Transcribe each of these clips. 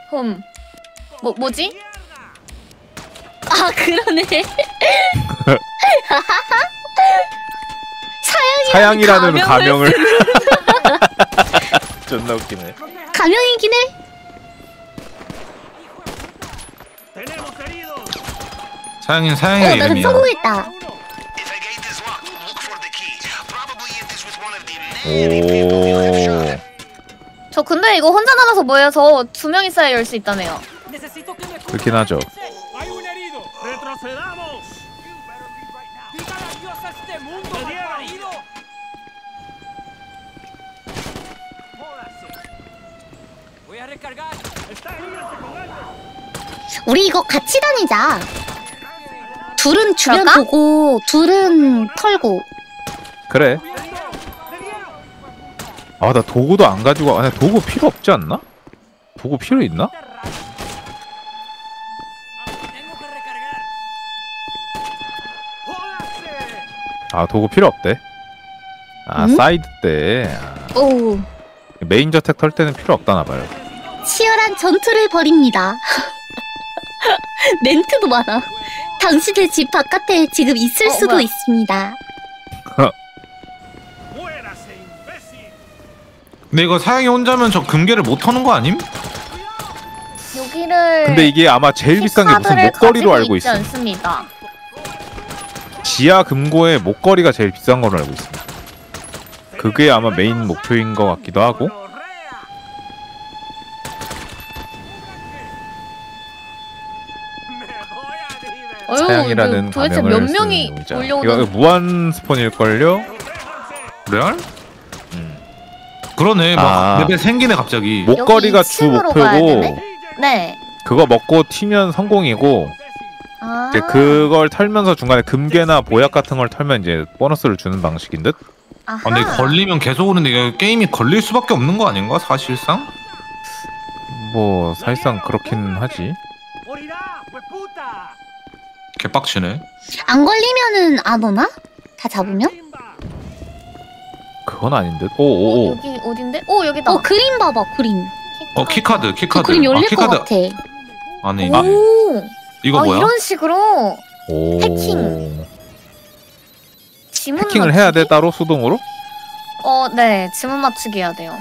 뭐지? 아, 그러네. 사양이라는 가명을. 존나 웃기네. 가명이긴 해. 사양이가 나도 이름이야. 성공했다. 오. 저 근데 이거 혼자 나가서 모여서 2명 있어야 열 수 있다네요. 그렇긴 하죠. 우리 이거 같이 다니자. 둘은 주변 그럴까? 보고 둘은 털고. 그래. 아, 나 도구도 안 가지고. 아, 나 도구 필요 없지 않나? 도구 필요 있나? 아, 도구 필요 없대. 아, 응? 사이드 때. 아, 오. 메인 저택 털 때는 필요 없다나 봐요. 치열한 전투를 벌입니다. 멘트도 많아. 당신의 집 바깥에 지금 있을 수도 뭐야. 있습니다. 근데 이거 사양이 혼자면 저 금괴를 못 터는 거 아님? 여기를 근데 이게 아마 제일 비싼 게 무슨 카드를 목걸이로 가지고 알고 있지 있어. 않습니다. 지하 금고의 목걸이가 제일 비싼 걸로 알고 있습니다. 그게 아마 메인 목표인 것 같기도 하고. 사양이라는 도대체 가명을 몇 명이 쓰는 용의자. 올려오는 이거 무한 스폰일걸요? 레알? 그러네. 막 아. 레벨 생기네 갑자기. 목걸이가 주 2층으로 가야 목표고 되네? 네. 그거 먹고 튀면 성공이고 아. 이제 그걸 털면서 중간에 금괴나 보약 같은 걸 털면 이제 보너스를 주는 방식인 듯? 아하. 근데 걸리면 계속 오는데 이거 게임이 걸릴 수밖에 없는 거 아닌가 사실상? 뭐 사실상 그렇긴 하지. 개빡치네. 안 걸리면은 안 오나? 다 잡으면? 그건 아닌 듯. 오오오. 여기 어딘데? 오, 여기다. 그림 봐봐, 그림. 키카드. 그 그림 열릴 것 같아. 안에 있네. 오. 이거 뭐야? 이런 식으로 오. 해킹. 지문 해킹을 해야 돼 맞추기? 따로 수동으로? 네. 지문 맞추기 해야 돼요.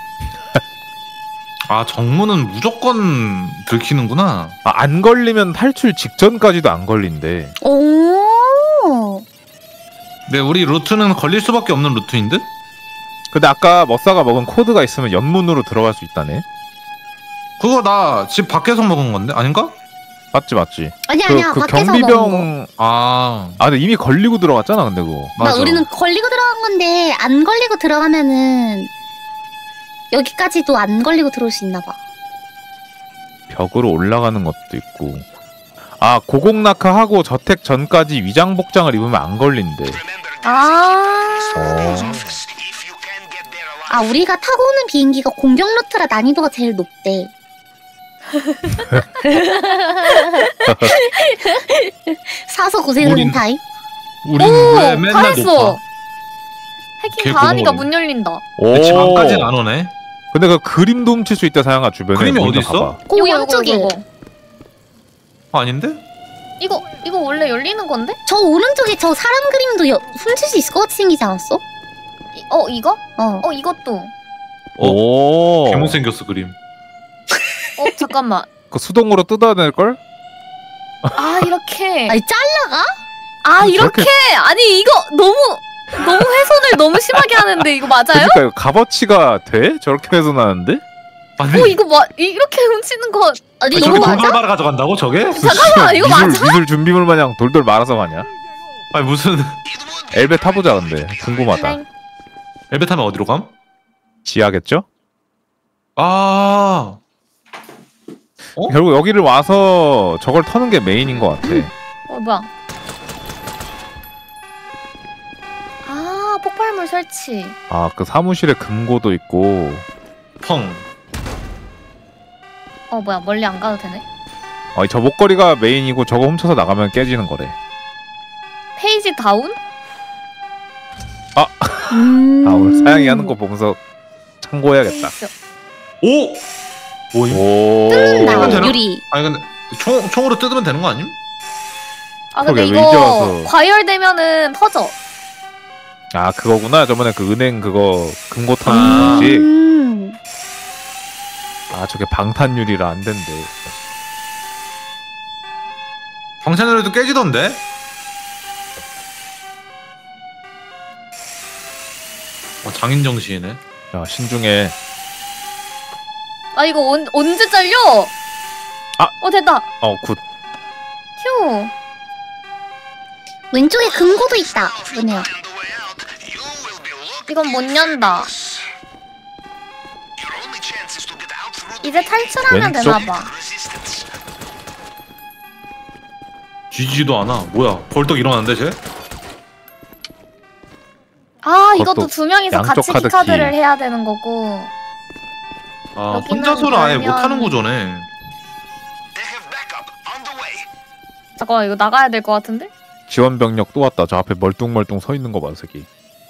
아 정문은 무조건 들키는구나. 아, 안 걸리면 탈출 직전까지도 안 걸린대. 오. 네 우리 루트는 걸릴 수밖에 없는 루트인 듯? 근데 아까 머싸가 먹은 코드가 있으면 연문으로 들어갈 수 있다네. 그거 나 집 밖에서 먹은 건데 아닌가? 맞지. 아니야, 그 밖에서 먹은 거. 경비병. 아 근데 이미 걸리고 들어갔잖아 근데 그거. 맞아. 우리는 걸리고 들어간 건데 안 걸리고 들어가면은 여기까지도 안 걸리고 들어올 수 있나 봐. 벽으로 올라가는 것도 있고. 아, 고공낙하하고 저택 전까지 위장 복장을 입으면 안 걸린대. 우리가 타고 오는 비행기가 공격 루트라 난이도가 제일 높대. 사서 고생하는 타입. 우린 왜 맨날 다 했어. 높아? 해킹 개 다 하니까 고마워. 문 열린다. 오. 집 안까지는 안 오네. 근데 그 그림도 훔칠 수 있다 사양아 주변에. 그림이 우리가 어딨어? 가봐. 그 양쪽에. 아닌데? 이거 원래 열리는 건데? 저 오른쪽에 저 사람 그림도 훔칠 수 있을 것 같이 생기지 않았어? 이거? 어. 이것도. 오. 개못생겼어 그림. 잠깐만. 그 수동으로 뜯어낼 걸? 아, 이렇게. 아니 잘라가? 아, 저렇게- 이렇게. 아니, 이거 너무 훼손을 너무 심하게 하는데 이거 맞아요? 그러니까 이거 값어치가 돼? 저렇게 해서 나는데? 아니 이거 이렇게 훔치는 거. 아니 저렇게 이거 맞아? 돌돌 말아 가져간다고 저게? 잠깐만, 이거 맞아? 미술 준비물 마냥 돌돌 말아서 가냐? 아니 무슨 엘베 타보자 근데 궁금하다. 네. 엘베 타면 어디로 감? 지하겠죠? 아 결국 여기를 와서 저걸 터는 게 메인인 것 같아. 뭐야? 아, 폭발물 설치. 아, 그 사무실에 금고도 있고. 펑. 뭐야? 멀리 안 가도 되네. 저 목걸이가 메인이고 저거 훔쳐서 나가면 깨지는 거래. 페이지 다운? 아, 오늘 사양이 하는 거 보면서 참고해야겠다. 오! 뭐임? 오. 뜯는다 되나? 유리. 아니 근데 총으로 뜯으면 되는 거 아님? 아 근데 그러게, 왜 이제 이거 와서. 과열되면은 터져. 아 그거구나. 저번에 그 은행 그거 금고 아. 타는 거지. 음. 아 저게 방탄유리라 안 된대. 방탄유리도 깨지던데? 장인 정신이네. 야 신중해. 아 이거 언제 잘려? 아! 됐다. 굿. 휴. 왼쪽에 금고도 있다. 뭐네요. 이건 못 연다. 이제 탈출하면 왼쪽? 되나봐. 뒤지지도 않아. 뭐야? 벌떡 일어났는데 쟤? 아 이것도 그것도 두 명이서 양쪽 같이 카드 키카드를 키. 해야 되는 거고. 아 여기는 혼자서는 아예 열면- 못하는 구조네. 잠깐만 이거 나가야 될 것 같은데? 지원 병력 또 왔다. 저 앞에 멀뚱멀뚱 서 있는 거 봐, 새끼.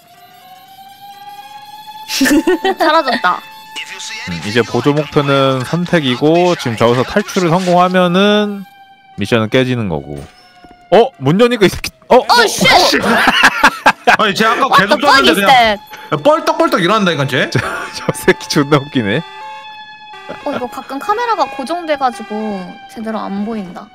사라졌다. 이제 보조 목표는 선택이고 지금 저기서 탈출을 성공하면은 미션은 깨지는 거고. 문 여니까 이 새끼. 쉣! 아니 쟤 아까 What 계속 the fuck 떴는데 is 그냥 that? 뻘떡뻘떡 일어난다니까 쟤? 저 새끼 존나 웃기네. 이거 가끔 카메라가 고정돼가지고 제대로 안 보인다.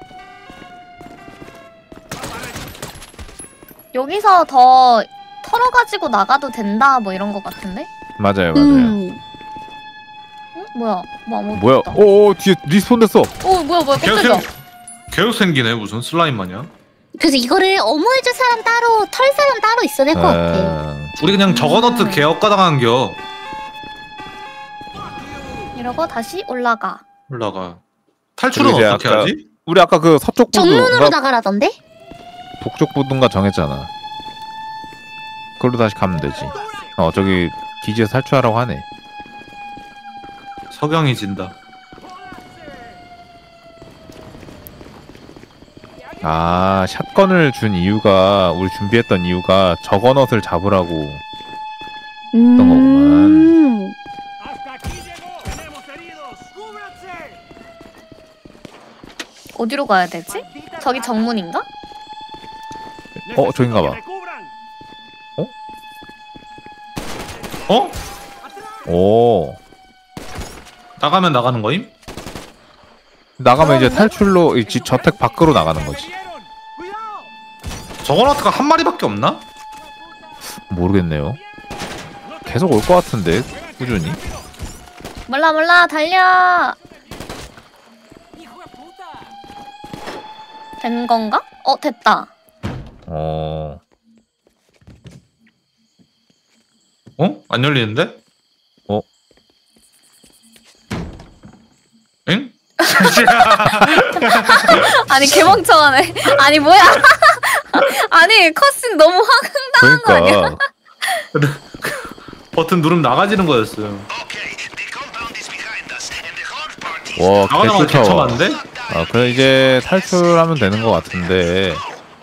여기서 더 털어가지고 나가도 된다 뭐 이런 거 같은데? 맞아요, 맞아요. 음. 응? 뭐야? 뭐 아무것도 뭐야? 없다. 뒤에 리스폰 됐어. 뭐야 깜짝이야. 계속 생기네 무슨 슬라임 마냥. 그래서 이거를 어머해줄 사람 따로 털 사람 따로 있어야 될 것 같아요. 우리 그냥 저거너트 개업가당한겨. 이러고 다시 올라가. 올라가. 탈출은 그리고 이제 어떻게 아까- 하지? 우리 아까 그 서쪽 정문으로 부두인가 나가라던데? 북쪽 부두인가 정했잖아. 그걸로 다시 가면 되지. 저기 기지에서 탈출하라고 하네. 석양이 진다. 아, 샷건을 준 이유가 우리 준비했던 이유가 저거넛을 잡으라고. 거구만. 어디로 가야 되지? 저기 정문인가? 저긴가 봐. 어? 오. 나가면 나가는 거임? 나가면 이제 탈출로 이 저택 밖으로 나가는 거지. 저거너트가 한 마리밖에 없나? 모르겠네요. 계속 올 것 같은데 꾸준히. 몰라 달려. 된 건가? 됐다. 안 열리는데? 엥? 아니 개멍청하네. 아니 뭐야? 아니 컷신 너무 황당한 거 아니야? 그러니까 버튼 누르면 나가지는 거였어요. 와 나가다가 개꿀타워. 개쳐맞는데? 그럼 이제 탈출하면 되는 것 같은데.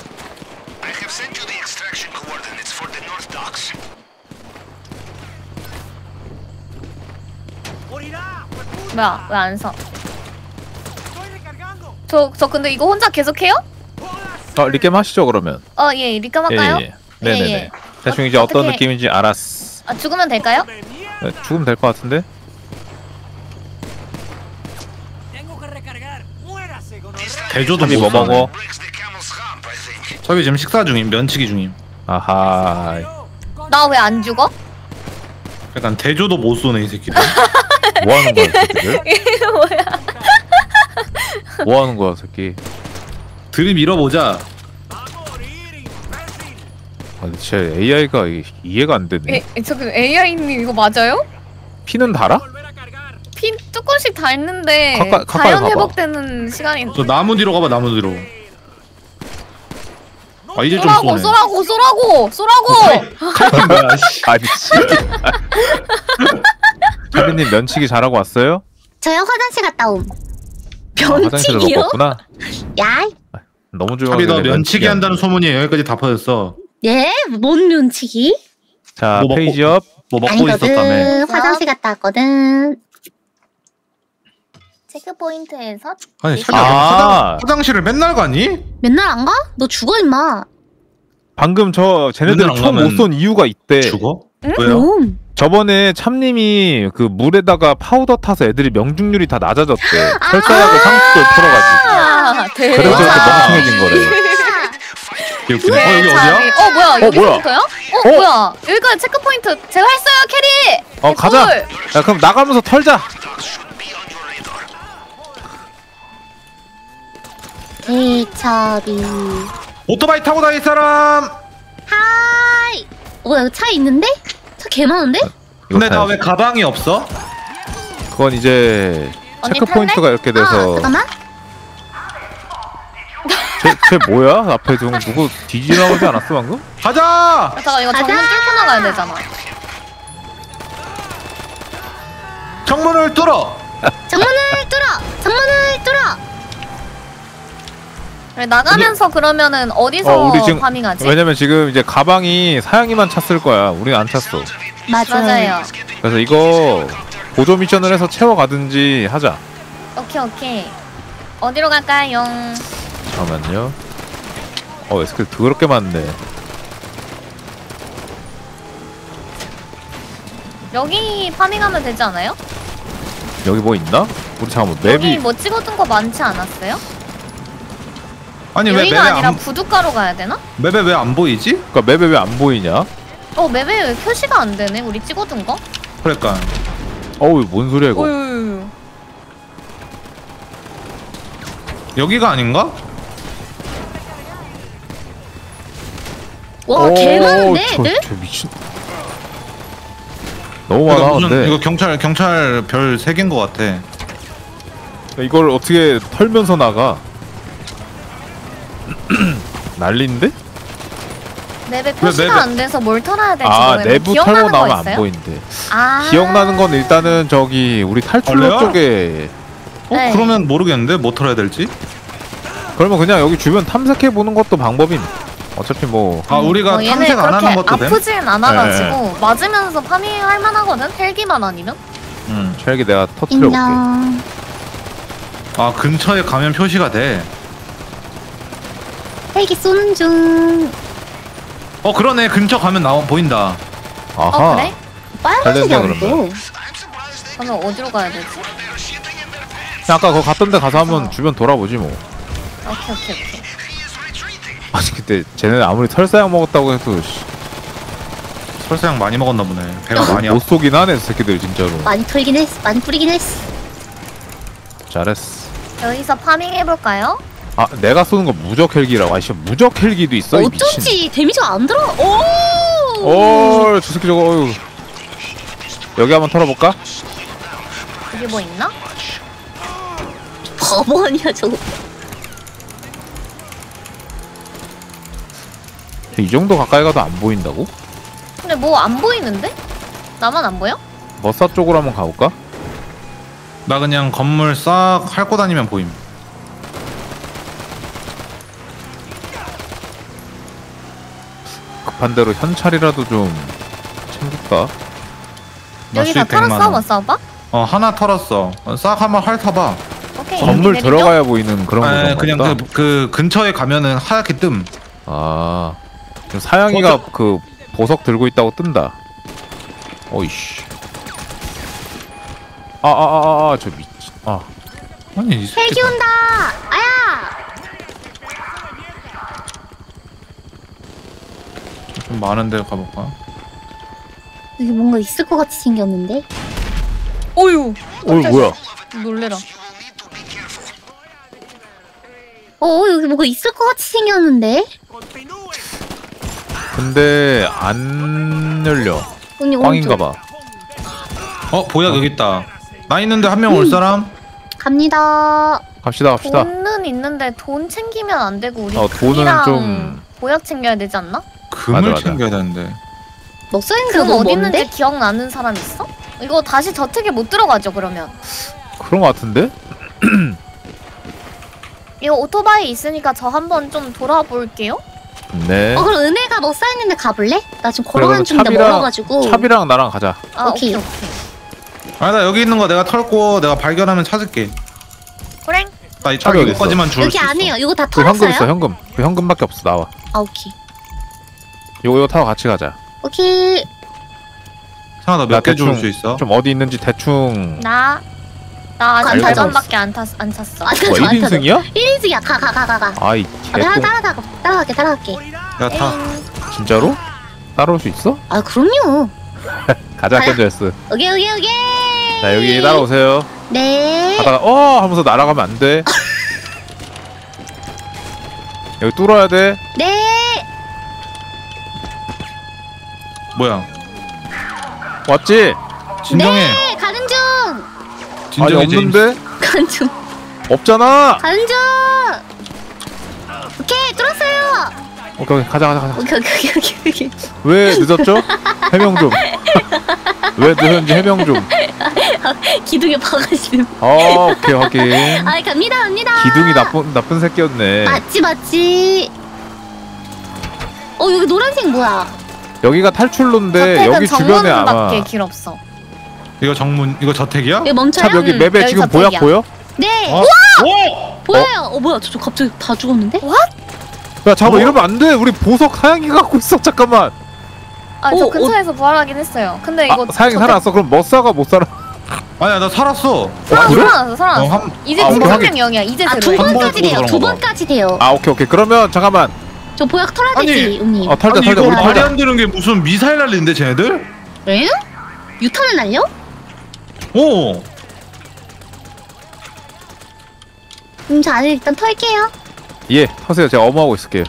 뭐야 왜 안 서? 저 근데 이거 혼자 계속해요? 리겜 하시죠 그러면. 예 리kam할까요 예. 네네네. 예. 대충 이제 어떤 어떻게- 느낌인지 알았어. 죽으면 될까요? 네, 죽으면 될 것 같은데. 대조도 탑이 뭐 못 먹어? 섭이 지금 식사 중임, 면치기 중임. 아하. 나 왜 안 죽어? 약간 대조도 못 쏘네 이 새끼들. 뭐 하는 거야, 새끼들? 이게 뭐야? 뭐 하는 거야, 새끼? 들이밀어보자. 아니, 제 AI가 이해가 안 되네. 저기 AI님 이거 맞아요? 피는 달아? 피 조금씩 닳는데 가까이 자연 가봐. 회복되는 시간이 저 나무 뒤로 가봐, 나무 뒤로. 아 이제 좀 쏘네. 쏘라고 뭐야, 씨. 아니, 씨. 차비님 면치기 잘하고 왔어요? 저요 화장실 갔다 옴. 화장실을 면치기요? 먹고 왔구나? 야, 너무 섭이 너 조용하게 면치기 한다는 소문이 여기까지 다 퍼졌어. 예? 뭔 면치기? 자, 뭐 먹고- 페이지 업. 뭐 먹고 있었다며. 아니거든. 화장실 갔다 왔거든. 체크포인트에서 아니 아. 화장실을 맨날 가니? 맨날 안 가? 너 죽어 임마. 방금 쟤네들 맨날 안 총 못 가면 쏜 이유가 있대. 죽어? 응? 왜요? 그럼. 저번에 참님이 그 물에다가 파우더 타서 애들이 명중률이 다 낮아졌대. 설사약을 상수도에 풀어가지고. 아, 그래서 이렇게 멍청해진 거래. 웃기네. 여기 어디야? 뭐야 여기 뭐야? 부터요? 뭐야 여기가 체크포인트 제가 했어요 캐리. 가자. 골. 야 그럼 나가면서 털자. 대차비. 오토바이 타고 다닐 사람. 하이. 뭐야 여기 차 있는데? 차 개 많은데? 근데 나 왜 가방이 없어? 그건 이제 언니 체크 포인트가 이렇게 돼서. 잠깐만. 쟤 뭐야? 앞에 누구 뒤지나오지 않았어 방금? 가자. 잠깐 이거 정문 가자. 뚫고 나가야 되잖아. 정문을 뚫어. 정문을 뚫어. 정문을 뚫어. 그래, 나가면서 그러면은 어디서 우리 지금 파밍하지? 왜냐면 지금 이제 가방이 사양이만 찼을 거야. 우리는 안 찼어. 맞아요. 그래서 이거 보조 미션을 해서 채워가든지 하자. 오케이. 어디로 갈까요? 잠깐만요. 스킬 더럽게 많네. 여기 파밍하면 되지 않아요? 여기 뭐 있나? 우리 잠깐만 여기 맵이 뭐 찍어둔 거 많지 않았어요? 아니 왜 맵에 여기가 아니라 안 부둣가로 가야 되나? 맵에 왜 안 보이지? 그러니까 맵에 왜 안 보이냐? 맵에 왜 표시가 안 되네? 우리 찍어둔 거? 그러니까 뭔 소리야 이거? 어휴. 여기가 아닌가? 와 개 많은데 애들? 저 미친. 너무 많아. 이거 무슨 근데 이거 경찰 별 3개인 것 같아. 이걸 어떻게 털면서 나가? 난리인데? 맵에 표시가 맵에- 안 돼서 뭘 털어야 될지 내부 털고 기억나는 거 나오면 있어요? 안 보인대. 아 기억나는 건 일단은 저기 우리 탈출로 원래요? 쪽에. 네. 그러면 모르겠는데 뭐 털어야 될지? 그러면 그냥 여기 주변 탐색해 보는 것도 방법임. 어차피 뭐 우리가 얘네 탐색 안 하는 그렇게 것도 돼? 아프진 않아가지고 맞으면서 파밍할 만하거든? 헬기만 아니면? 헬기 내가 터뜨려 볼게. 인정. 근처에 가면 표시가 돼. 헬기 쏘는 중. 그러네. 근처 가면 보인다. 아하. 그래? 빨간색이 됐네, 안 돼. 그러면 어디로 가야 되지? 그냥 아까 그거 갔던 데 가서 한번 주변 돌아보지 뭐. 오케이. 아니 그때 쟤네 아무리 설사약 먹었다고 해도 설사약 많이 먹었나 보네. 배가 많이 못 쏘긴 하네 저 새끼들 진짜로. 많이 털긴 했어. 많이 뿌리긴 했어. 잘했어. 여기서 파밍 해볼까요? 내가 쏘는 거 무적 헬기라고. 아씨 무적 헬기도 있어. 이 미친. 어쩐지 데미지가 안 들어. 저 새끼 저거. 어휴. 여기 한번 털어볼까? 여기 뭐 있나? 바보 아니야 저거. 이 정도 가까이 가도 안 보인다고? 근데 뭐 안 보이는데? 나만 안 보여? 머싸 쪽으로 한번 가볼까? 나 그냥 건물 싹 핥고 다니면 보임. 급한 대로 현찰이라도 좀 챙길까? 여기 다 수입 100만 털었어? 원. 뭐 써봐? 하나 털었어. 싹 한번 핥아봐. 오케이. 건물 내리죠? 들어가야 보이는 그런 아니, 거. 그냥 그 근처에 가면은 하얗게 뜸. 지금 사양이가 그 보석 들고 있다고 뜬다. 어이씨. 저 미친. 아니 이 새끼. 헬기 온다. 아야. 좀 많은데 가볼까? 여기 뭔가 있을 것 같이 생겼는데. 어휴. 뭐야? 놀래라. 여기 뭔가 있을 것 같이 생겼는데. 근데 안 열려. 언니 꽝인가봐. 보약 여기 있다. 나 있는데 한 명 올 사람? 갑니다. 갑시다. 돈은 있는데 돈 챙기면 안 되고 우리 돈은 금이랑 좀- 보약 챙겨야 되지 않나? 금을 맞아. 챙겨야 되는데. 먹서인가 금 뭐 어디 뭔데? 있는지 기억나는 사람 있어? 이거 다시 저택에 못 들어가죠 그러면? 그런 거 같은데? 이거 오토바이 있으니까 저 한번 좀 돌아볼게요. 네. 그럼 은혜가 먹서 있는데 가볼래? 나 지금 그래, 걸어가는 그럼 중인데 멀어가지고. 차비랑 나랑 가자. 아 오케이. 오케이. 나 여기 있는 거 내가 털고 내가 발견하면 찾을게. 고랭. 나 이 차비 어디 이거까지만 주울 여기 수 안 있어. 해요. 이거 다 그 현금 있어 털었어요? 현금. 그 현금밖에 없어 나와. 아 오케이. 이거 타고 같이 가자. 오케이. 상아 나 나몇 개 대충 주울 수 있어? 좀 어디 있는지 대충. 나 아직 알고 절반밖에 안 찼어. 아, 뭐 1인승이야? 1인승이야. 가. 아이 내가 개똥. 따라갈게. 야 타. 진짜로? 따라올 수 있어? 아 그럼요. 가자 가야. 켄저스. 오케이. 자 여기 따라오세요. 네. 가다가 하면서 날아가면 안 돼. 여기 뚫어야 돼. 네. 뭐야? 왔지? 진정해. 네. 가는 중. 아니 진정해 제임스. 없는데? 가는 중. 없잖아. 가는 중. 오케이 뚫었어요. 오케이 가자. 오케이. 왜 늦었죠? 해명 좀. 왜 늦었는지 해명 좀. 기둥에 박아지는. 오케이 확인. 아 갑니다. 기둥이 나쁜 새끼였네. 맞지. 여기 노란색 뭐야? 여기가 탈출로인데 저택은 여기 주변에 아마 정문밖에 길 없어. 이거 정문 이거 저택이야? 여기 멈춰요? 참 여기 맵에 여기 지금 저택이야. 보약 보여? 네. 어? 오! 보여요. 뭐야? 저 갑자기 다 죽었는데? 야 잠깐 이러면 안 돼. 우리 보석 사양이 갖고 있어. 잠깐만. 저 근처에서 부활하긴 했어요. 근데 이거 사양이 살아났어. 그럼 머싸가 못 살아. 아니야 나 살았어. 그래? 살아났어. 이제 오케이, 지금 한 확인. 명 영이야. 이제 두 들어와. 번 번까지 돼요. 그런 두 거 봐. 번까지 돼요. 오케이 그러면 잠깐만. 저 보약 털어야 되지, 언니. 털자 아니 이거 우리 말이 털자. 안 되는 게 무슨 미사일 날리는데 쟤네들? 에? 유탄을 날려? 오. 저 안에 일단 털게요. 예 터세요. 제가 어머하고 있을게요.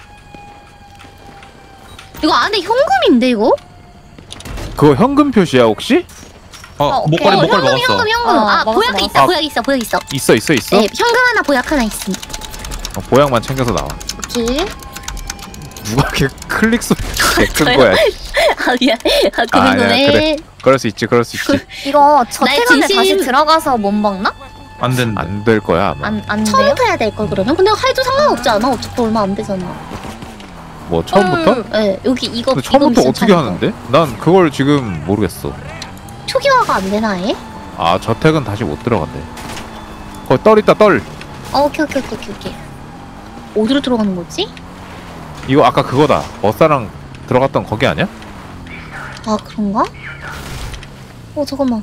이거 안에 현금인데 이거? 그거 현금 표시야 혹시? 오케이. 목걸이 먹었어. 현금. 먹었어, 보약 먹었어. 있어, 보약 있어. 있어. 네, 현금 하나, 보약 하나 있습니다. 보약만 챙겨서 나와. 오케이. 누가 이렇게 클릭 소리 큰 저요? 거야. 아 미안. 그 아니야, 정도네. 그래. 그럴 수 있지. 이거 저택 안에 진심- 다시 들어가서 못 먹나? 안 된다. 안 될 거야 아마. 안 돼요? 처음부터 해야 될 걸 그러면? 근데 해도 상관없지 않아? 어차피 얼마 안 되잖아. 뭐 처음부터? 네, 여기 이거. 근데 처음부터 이거 미션 어떻게 찾는 거. 하는데? 난 그걸 지금 모르겠어. 초기화가 안 되나 아예? 저택은 다시 못 들어간대. 거기 떨 있다 떨. 오케이. 어디로 들어가는 거지? 이거 아까 그거다. 머싸랑 들어갔던 거기 아니야? 아 그런가? 잠깐만.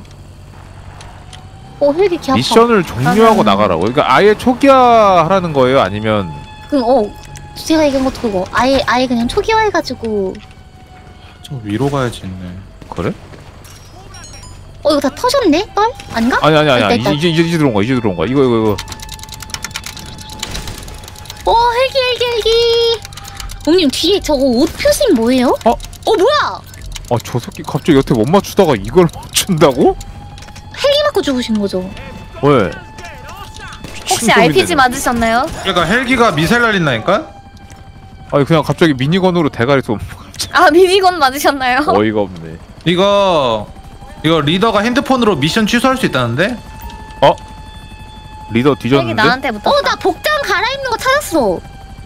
헬기 개 아파. 미션을 종료하고 나가라고. 그러니까 아예 초기화하라는 거예요? 아니면 제가 얘기한 것도 그거. 아예 그냥 초기화해가지고. 저 위로 가야지 있네. 그래? 이거 다 터졌네? 떨? 아닌가? 아니야. 있다. 이제 들어온 거야. 이거. 헬기. 형님 뒤에 저거 옷 표시 뭐예요? 뭐야? 저 새끼 갑자기 여태 못 맞추다가 이걸 맞춘다고? 헬기 맞고 죽으신 거죠? 왜? 혹시 RPG 맞으셨나요? 그러니까 헬기가 미사일 날린다니까? 아니 그냥 갑자기 미니건으로 대가리 쏘면 미니건 맞으셨나요? 어이가 없네. 이거 리더가 핸드폰으로 미션 취소할 수 있다는데? 리더 여기 뒤졌는데? 나한테 붙었다. 나 복장 갈아입는 거 찾았어.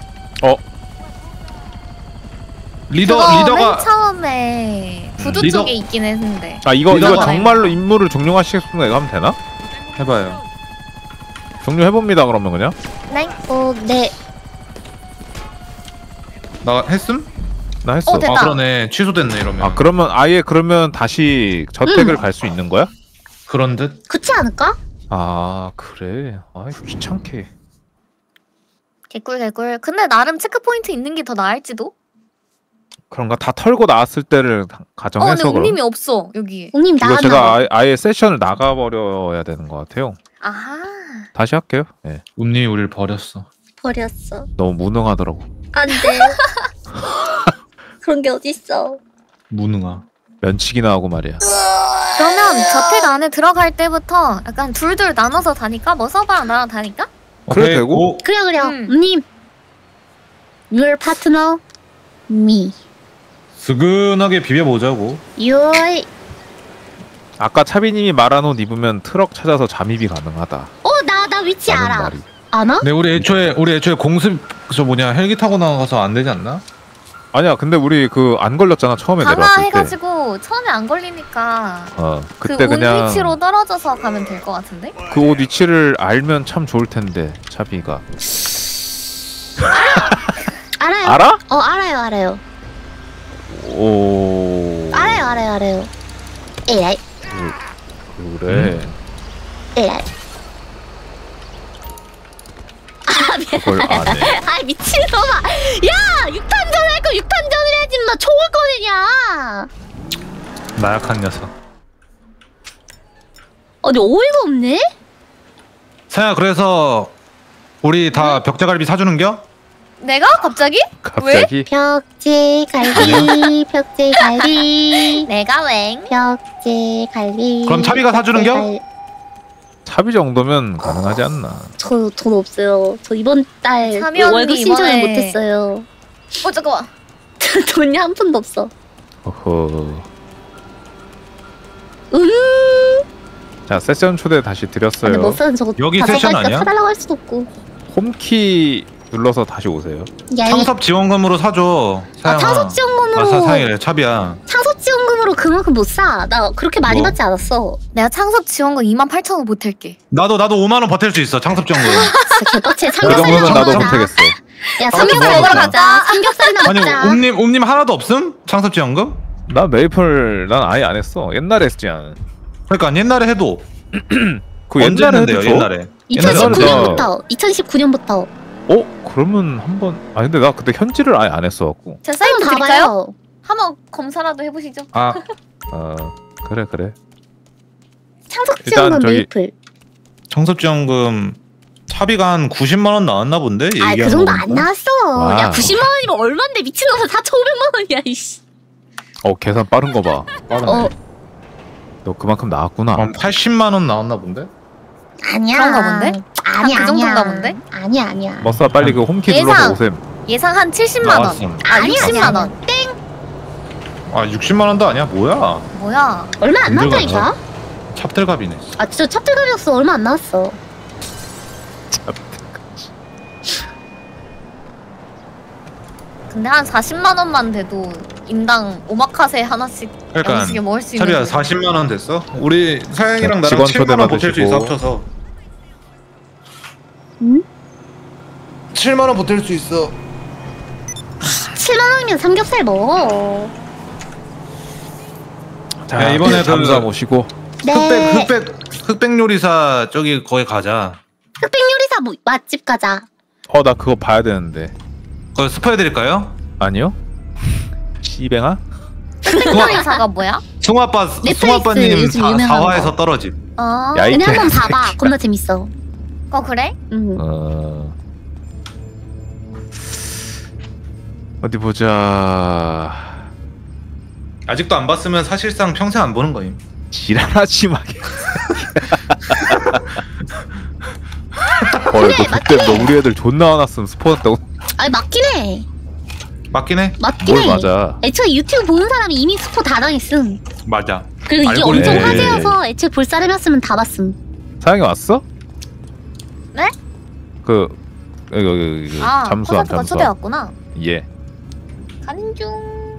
리더가 맨 처음에 구두 리더- 쪽에 있긴 했는데. 이거 리더가 정말로 임무를 종료하시겠습니까? 이거 하면 되나? 해봐요. 종료해봅니다 그러면 그냥. 네. 나 했음? 나 했어. 됐다. 그러네. 취소됐네 이러면. 그러면 다시 저택을 갈 수 있는 거야? 그런 듯? 그렇지 않을까? 그래. 귀찮게. 개꿀. 근데 나름 체크포인트 있는 게 더 나을지도? 그런가? 다 털고 나왔을 때를 근데 가정해서 그럼. 웅님이 없어 여기. 웅님 이거 나갔나 제가 봐. 아예 세션을 나가버려야 되는 것 같아요. 아하. 다시 할게요. 예. 운님이 우리를 버렸어. 버렸어. 너무 무능하더라고. 안 돼. 그런 게 어딨어. 무능아. 면치기나 하고 말이야. 그러면 저택 안에 들어갈 때부터 약간 둘둘 나눠서 다니까? 뭐 서버랑 나랑 다니까? 그래, 오케이, 되고? 오. 그래요. 음. 웅님. Your partner, me. 스근하게 비벼보자고. 요이. 아까 차비님이 말한 옷 입으면 트럭 찾아서 잠입이 가능하다. 나 위치 라는 알아. 말이. 아나? 근데 우리 애초에 공습 헬기 타고 나가서 안 되지 않나? 아니야 근데 우리 그 안 걸렸잖아 처음에 내려왔을 때. 강화해가지고 처음에 안 걸리니까 그때 그 옷 그냥 위치로 떨어져서 가면 될 것 같은데? 그 옷 위치를 알면 참 좋을 텐데 차비가. 알아요. 알아? 알아요. 오. 알아요. 에라이. 그래. 에라이. 그걸 아네. 아 미친놈아. 야 6탄전 할 거 6탄전을 해야지 마. 총을 꺼내냐. 나약한 녀석. 아니 어이가 없네. 사야 그래서 우리 다 벽자갈비 사주는겨? 내가? 갑자기? 갑자기? 벽제갈비 벽제갈비 내가 웽? 벽제갈비. 그럼 차비가 사주는겨? 차비 정도면 가능하지 않나? 저 돈 없어요. 저 이번 달 차비 언니 월급 신청을 이번에- 못했어요. 잠깐만. 돈이 한 푼도 없어. 어허. 음. 자 세션 초대 다시 드렸어요. 근데 뭐 쓰는 저거 여기 다섯 세션 가지가 아니야? 사달라고 할 수도 없고. 홈키 눌러서 다시 오세요. 야이. 창섭 지원금으로 사줘. 사양아. 창섭 지원금으로. 사양이래 차비야. 창섭 지원금으로 그만큼 못 사. 나 그렇게 많이 뭐? 받지 않았어. 내가 창섭 지원금 28,000원 보탤게. 나도 5만 원 버틸 수 있어. 창섭 지원금. 진짜 개빡치. 그 삼겹살이나 정도면 나도 먹자. 못하겠어. 야 삼겹살 삼겹살 먹으러 먹으러 가자. 삼겹살이나 아니 먹자. 옴님 하나도 없음? 창섭 지원금? 나 메이플 난 아예 안 했어. 옛날에 했지 않. 그러니까 옛날에 해도 그 언제 옛날에 했는데요? 해도 줘? 옛날에. 2019년부터 2019년부터 그러면 한번 아 근데 나 그때 현질을 아예 안 했어갖고. 제 사인 한번 드릴까요? 봐봐요. 한번 검사라도 해보시죠. 아 그래. 창섭 일단 지원금 저기- 메이플. 창섭 지원금 차비가 한 90만 원 나왔나 본데? 아 그 얘기하는 정도 거 안 보니까? 나왔어. 와. 야 90만 원이면 얼마인데 미친놈아 4,500만 원이야 이씨. 계산 빠른 거 봐. 어 너 그만큼 나왔구나. 한 80만 원 나왔나 본데? 아니야. 그런가 본데? 아니야 그 정도인가 본데? 아니야. 머싸 빨리 그 홈키 예상. 눌러서 오셈. 예상 한 70만 원. 나왔음. 아니야, 60만 원. 아 60만 원도 아니야? 뭐야? 뭐야? 얼마 안 문제가 나왔다니까? 찹들갑이네. 아 진짜 찹들갑이었어. 얼마 안 나왔어. 근데 한 40만 원만 돼도 인당 오마카세 하나씩 그러니까 양식에 먹을 수 있는. 차비야 40만 원 됐어? 우리 사양이랑 자, 나랑 직원 7만 원 버틸 수 있어 받으시고. 합쳐서. 응? 7만 원 버틸 수 있어. 7만 원이면 삼겹살 먹어. 자 야, 이번에 그- 잠사 모시고. 네. 흑백 요리사 저기 거기 가자. 흑백 요리사 맛집 가자. 나 그거 봐야 되는데. 거기 스포해 드릴까요? 아니요? 시뱅아? 흑백요리사가 뭐야? 승화빠님 요즘 유명한 4화에서 거. 떨어짐. 아, 야, 이 얘네 한번 개새끼야. 봐봐. 겁나 재밌어. 그래? 응. 어디 보자. 아직도 안 봤으면 사실상 평생 안 보는 거임. 지랄하지 마. 너 그래, 그때 너 우리 애들 존나 화났음 스포했다고. 아니 맞긴 해. 맞긴 해. 맞긴 뭘 해. 맞아. 애초에 유튜브 보는 사람이 이미 스포 다 당했음. 맞아. 그리고 이게 알고리즘. 엄청 화제여서 애초에 볼 사람이었으면 다 봤음. 사양이 왔어? 네? 그 여기 아, 잠수함 콘서트가 초대 왔구나. 예. 가는 중.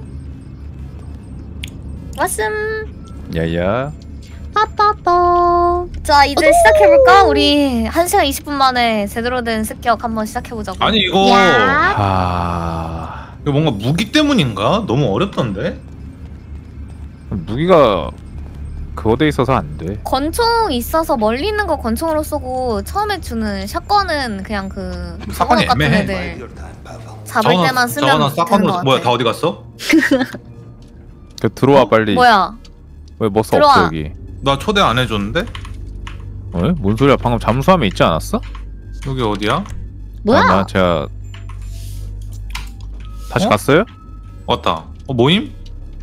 왔음. 야야. 빠빠빠. 자, 이제 시작해볼까? 우리 1시간 20분 만에 제대로 된 습격 한번 시작해보자고. 아니 이거 야. 이거 뭔가 무기 때문인가? 너무 어렵던데? 무기가 그거 돼 있어서 안 돼. 권총 있어서 멀리 있는 거 권총으로 쏘고 처음에 주는 샷건은 그냥 그 사건이 같은 애매해. 애들 잡을 때만 쓰면 저거는 되는 거 싹건으로 같아. 뭐야 다 어디 갔어? 그 들어와 빨리. 뭐야? 왜 머싸 들어와. 없어 여기? 나 초대 안 해줬는데? 왜? 뭔 소리야? 방금 잠수함에 있지 않았어? 여기 어디야? 뭐야? 나 제가 다시 어? 갔어요? 왔다. 모임?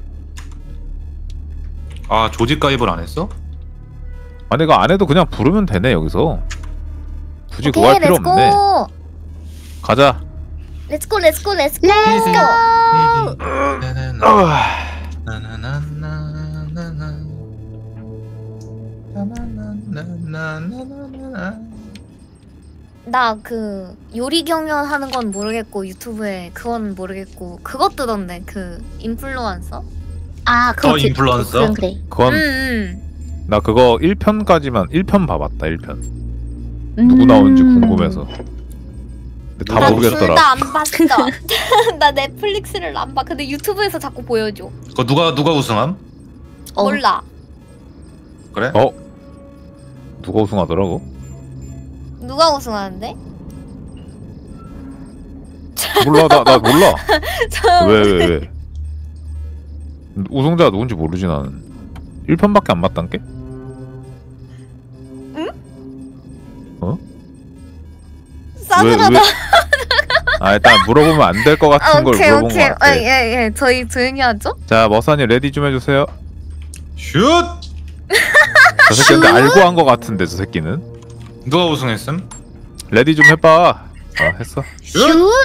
아 조직 가입을 안 했어? 아니 이거 안 해도 그냥 부르면 되네 여기서. 굳이 그거 오케이, 할 필요 렛츠고. 없네. 가자. 렛츠고, 렛츠고, 렛츠고. 렛츠고. 나 그 요리 경연하는 건 모르겠고 유튜브에 그건 모르겠고 그것 뜨던데 그 인플루언서? 아 그거 인플루언서? 그건 그래. 그건 나 그거 1편까지만 1편 봐봤다 1편. 누구 나오는지 궁금해서. 근데 다 나 모르겠더라. 둘 다 안 봤어. 나 넷플릭스를 안 봐. 근데 유튜브에서 자꾸 보여줘. 그거 누가 우승함? 몰라. 그래? 누가 우승하더라고? 누가 우승하는데? 몰라 나 몰라. 저 왜? 우승자가 누군지 모르지 나는. 1편밖에 안 봤단게? 응? 어? 싸늘하다. 아 일단 물어보면 안 될 것 같은 걸 물어본 것 같아. 예. 저희 조용히 하죠. 자 머사님 레디 좀 해주세요. 슛! 저 새끼 근데 알고 한 것 같은데 저 새끼는. 누가 우승했음? 레디 좀 해봐. 했어. 슛.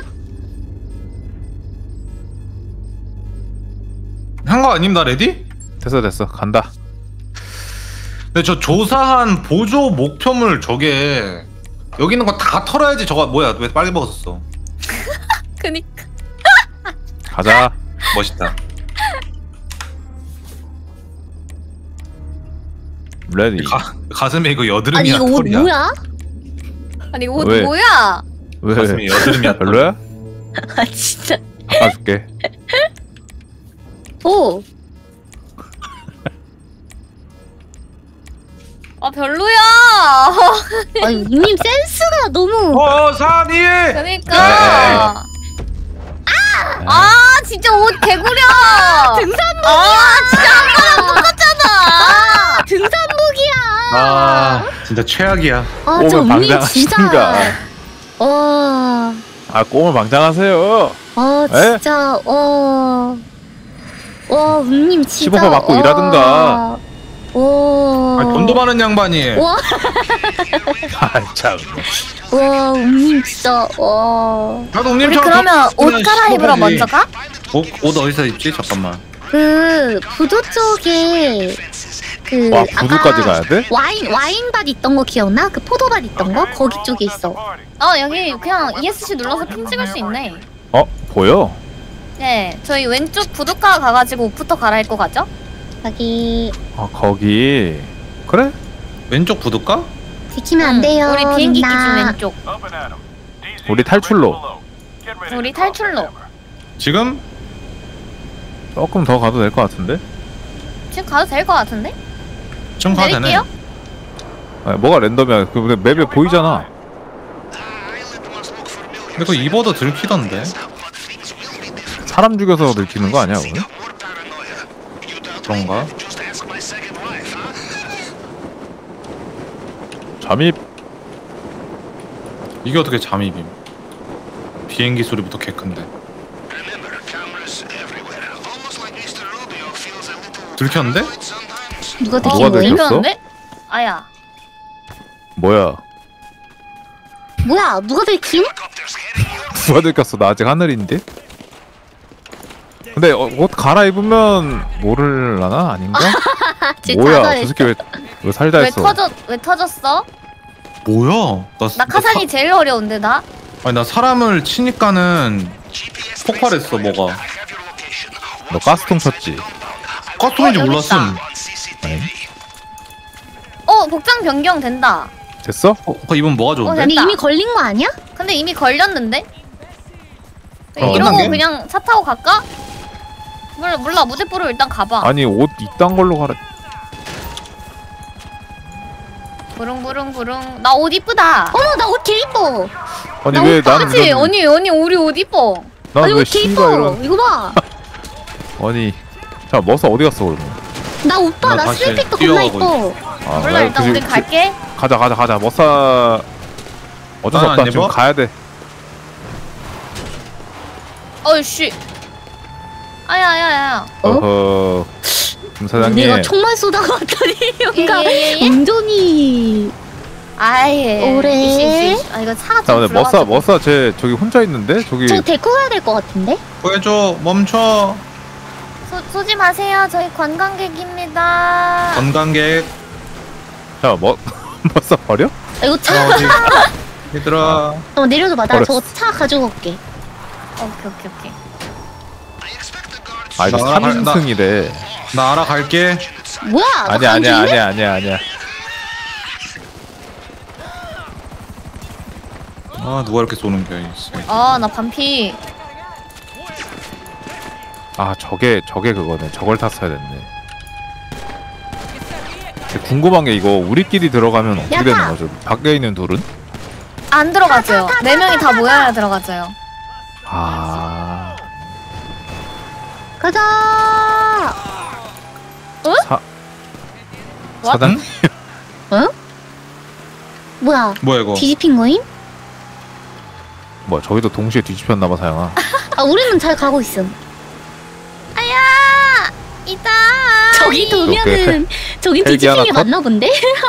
한 거 아님 나 레디? 됐어 간다. 근데 저 조사한 보조 목표물 저게 여기 있는 거 다 털어야지. 저거 뭐야 왜 빨개 먹었어? 그니까. 가자. 멋있다. 레디. 가슴에 이거 아니 여드름이야 이거 옷 털이야. 뭐야? 아니 옷 왜? 뭐야? 왜? 가슴에 여드름이야. 별로야? 아 진짜. 바꿔줄게. 오. 아 별로야. 아니 님 센스가 너무. 산이! 그러니까. 아 진짜 옷 개구려. 등산복. 아 진짜 아까랑 똑같잖아. 등산복이야. 아 진짜 최악이야. 아, 저 오면 언니 진짜. 방장하신가? 와. 아 꽁을 방장하세요. 아 에? 진짜. 와 언님 진짜. 15% 받고 일하든가. 와. 아니, 돈도 많은 양반이. 와. 아 참. 와 언님 진짜. 와. 나도 우리 옴님처럼 그러면 옷 갈아입으러 씹어야지. 먼저 가? 옷 어디서 입지? 잠깐만. 그 부두 쪽에 그 와 부두까지 가야 돼? 와인밭 있던 거 기억나? 그 포도밭 있던 거 거기 쪽에 있어. 여기 그냥 ESC 눌러서 핀 찍을 수 있네. 보여? 네, 저희 왼쪽 부둣가 가가지고 옷부터 갈아입고 가죠. 여기 거기. 그래? 왼쪽 부둣가? 지키면 안 돼요. 우리 비행기 기준 누나. 왼쪽. 우리 탈출로. 우리 탈출로. 지금? 조금 더 가도 될 것 같은데? 지금 가도 될 것 같은데? 지금 가도 되네. 내릴게요. 뭐가 랜덤이야? 그 맵에 보이잖아. 근데 그거 입어도 들키던데. 사람 죽여서 들키는 거 아니야 오늘? 그런가? 잠입. 이게 어떻게 잠입임? 비행기 소리부터 개 큰데. 들켰는데? 누가 누가 들킨 거임? 들켰어? 들켰는데? 아야. 뭐야? 뭐야? 누가 들킴? 누가 들켰어? 나 아직 하늘인데? 근데 옷 갈아입으면 모를라나? 아닌가? 뭐야? 저 새끼 왜 살다 했어? 왜 터졌어? 뭐야? 낙하산이 제일 어려운데 나? 아니 나 사람을 치니까는 폭발했어 뭐가. 너 가스통 쳤지? 가스통인지 여기 몰랐음. 복장 변경 된다. 됐어? 그거 입으면 뭐가 좋은데? 근데 됐다. 이미 걸린 거 아니야? 근데 이미 걸렸는데? 끝난 이러고 게? 그냥 차 타고 갈까? 몰라 무대포로 일단 가봐. 아니 옷 이딴 걸로 갈아. 부릉부릉부릉. 나 옷 이쁘다. 어머 나 옷 개 이뻐. 아니 나 왜 오빠 난 그치? 언니 우리 옷 이뻐. 아니 난왜 옷 개 씨가 이뻐. 이런. 이거 봐. 아니 자 머사 어디 갔어 그러면? 나 오빠 나 나 다시 슬랙도 겁나 뛰어가고 이뻐. 아, 몰라 나 일단 우리 갈게. 가자 머사. 어쩔 수 난 없다 안 지금 입어? 가야 돼. 어이씨. 아야야야. 어허. 김 사장님. 내가 총만 쏘다가 왔더니 뭔가 예예예. 운전이. 아예. 오래. 이씨. 아 이거 차 자 좀 근데 머사 쟤 저기 혼자 있는데 저기. 저 데리고 가야 될 것 같은데? 보여줘. 멈춰. 쏘지 마세요. 저희 관광객입니다. 관광객. 자 머사 버려? 아, 이거 차 어디? 얘들아. 내려줘 봐. 나 버렸어. 저거 차 가지고 올게. 오케이. 아 이거 나 알아갈- 3인승이래. 나 알아갈게. 뭐야? 나 아니야 가는 아니야 중인데? 아니야. 아 누가 이렇게 쏘는 거야? 아, 나 반피. 아 저게 그거네. 저걸 탔어야 됐네. 근데 궁금한 게 이거 우리끼리 들어가면 어떻게 야, 되는 타! 거죠? 밖에 있는 둘은? 안 들어가죠. 4명이 다 모여야 들어가죠. 아 가자. 사장? 뭐야? 뭐야 이거? 뒤집힌 거임? 뭐 저기도 동시에 뒤집혔나봐 사양아. 아 우리는 잘 가고 있음. 아야! 있다! 저기 도면은 저기 헬기 뒤집힌 하나 게 컷? 맞나 본데?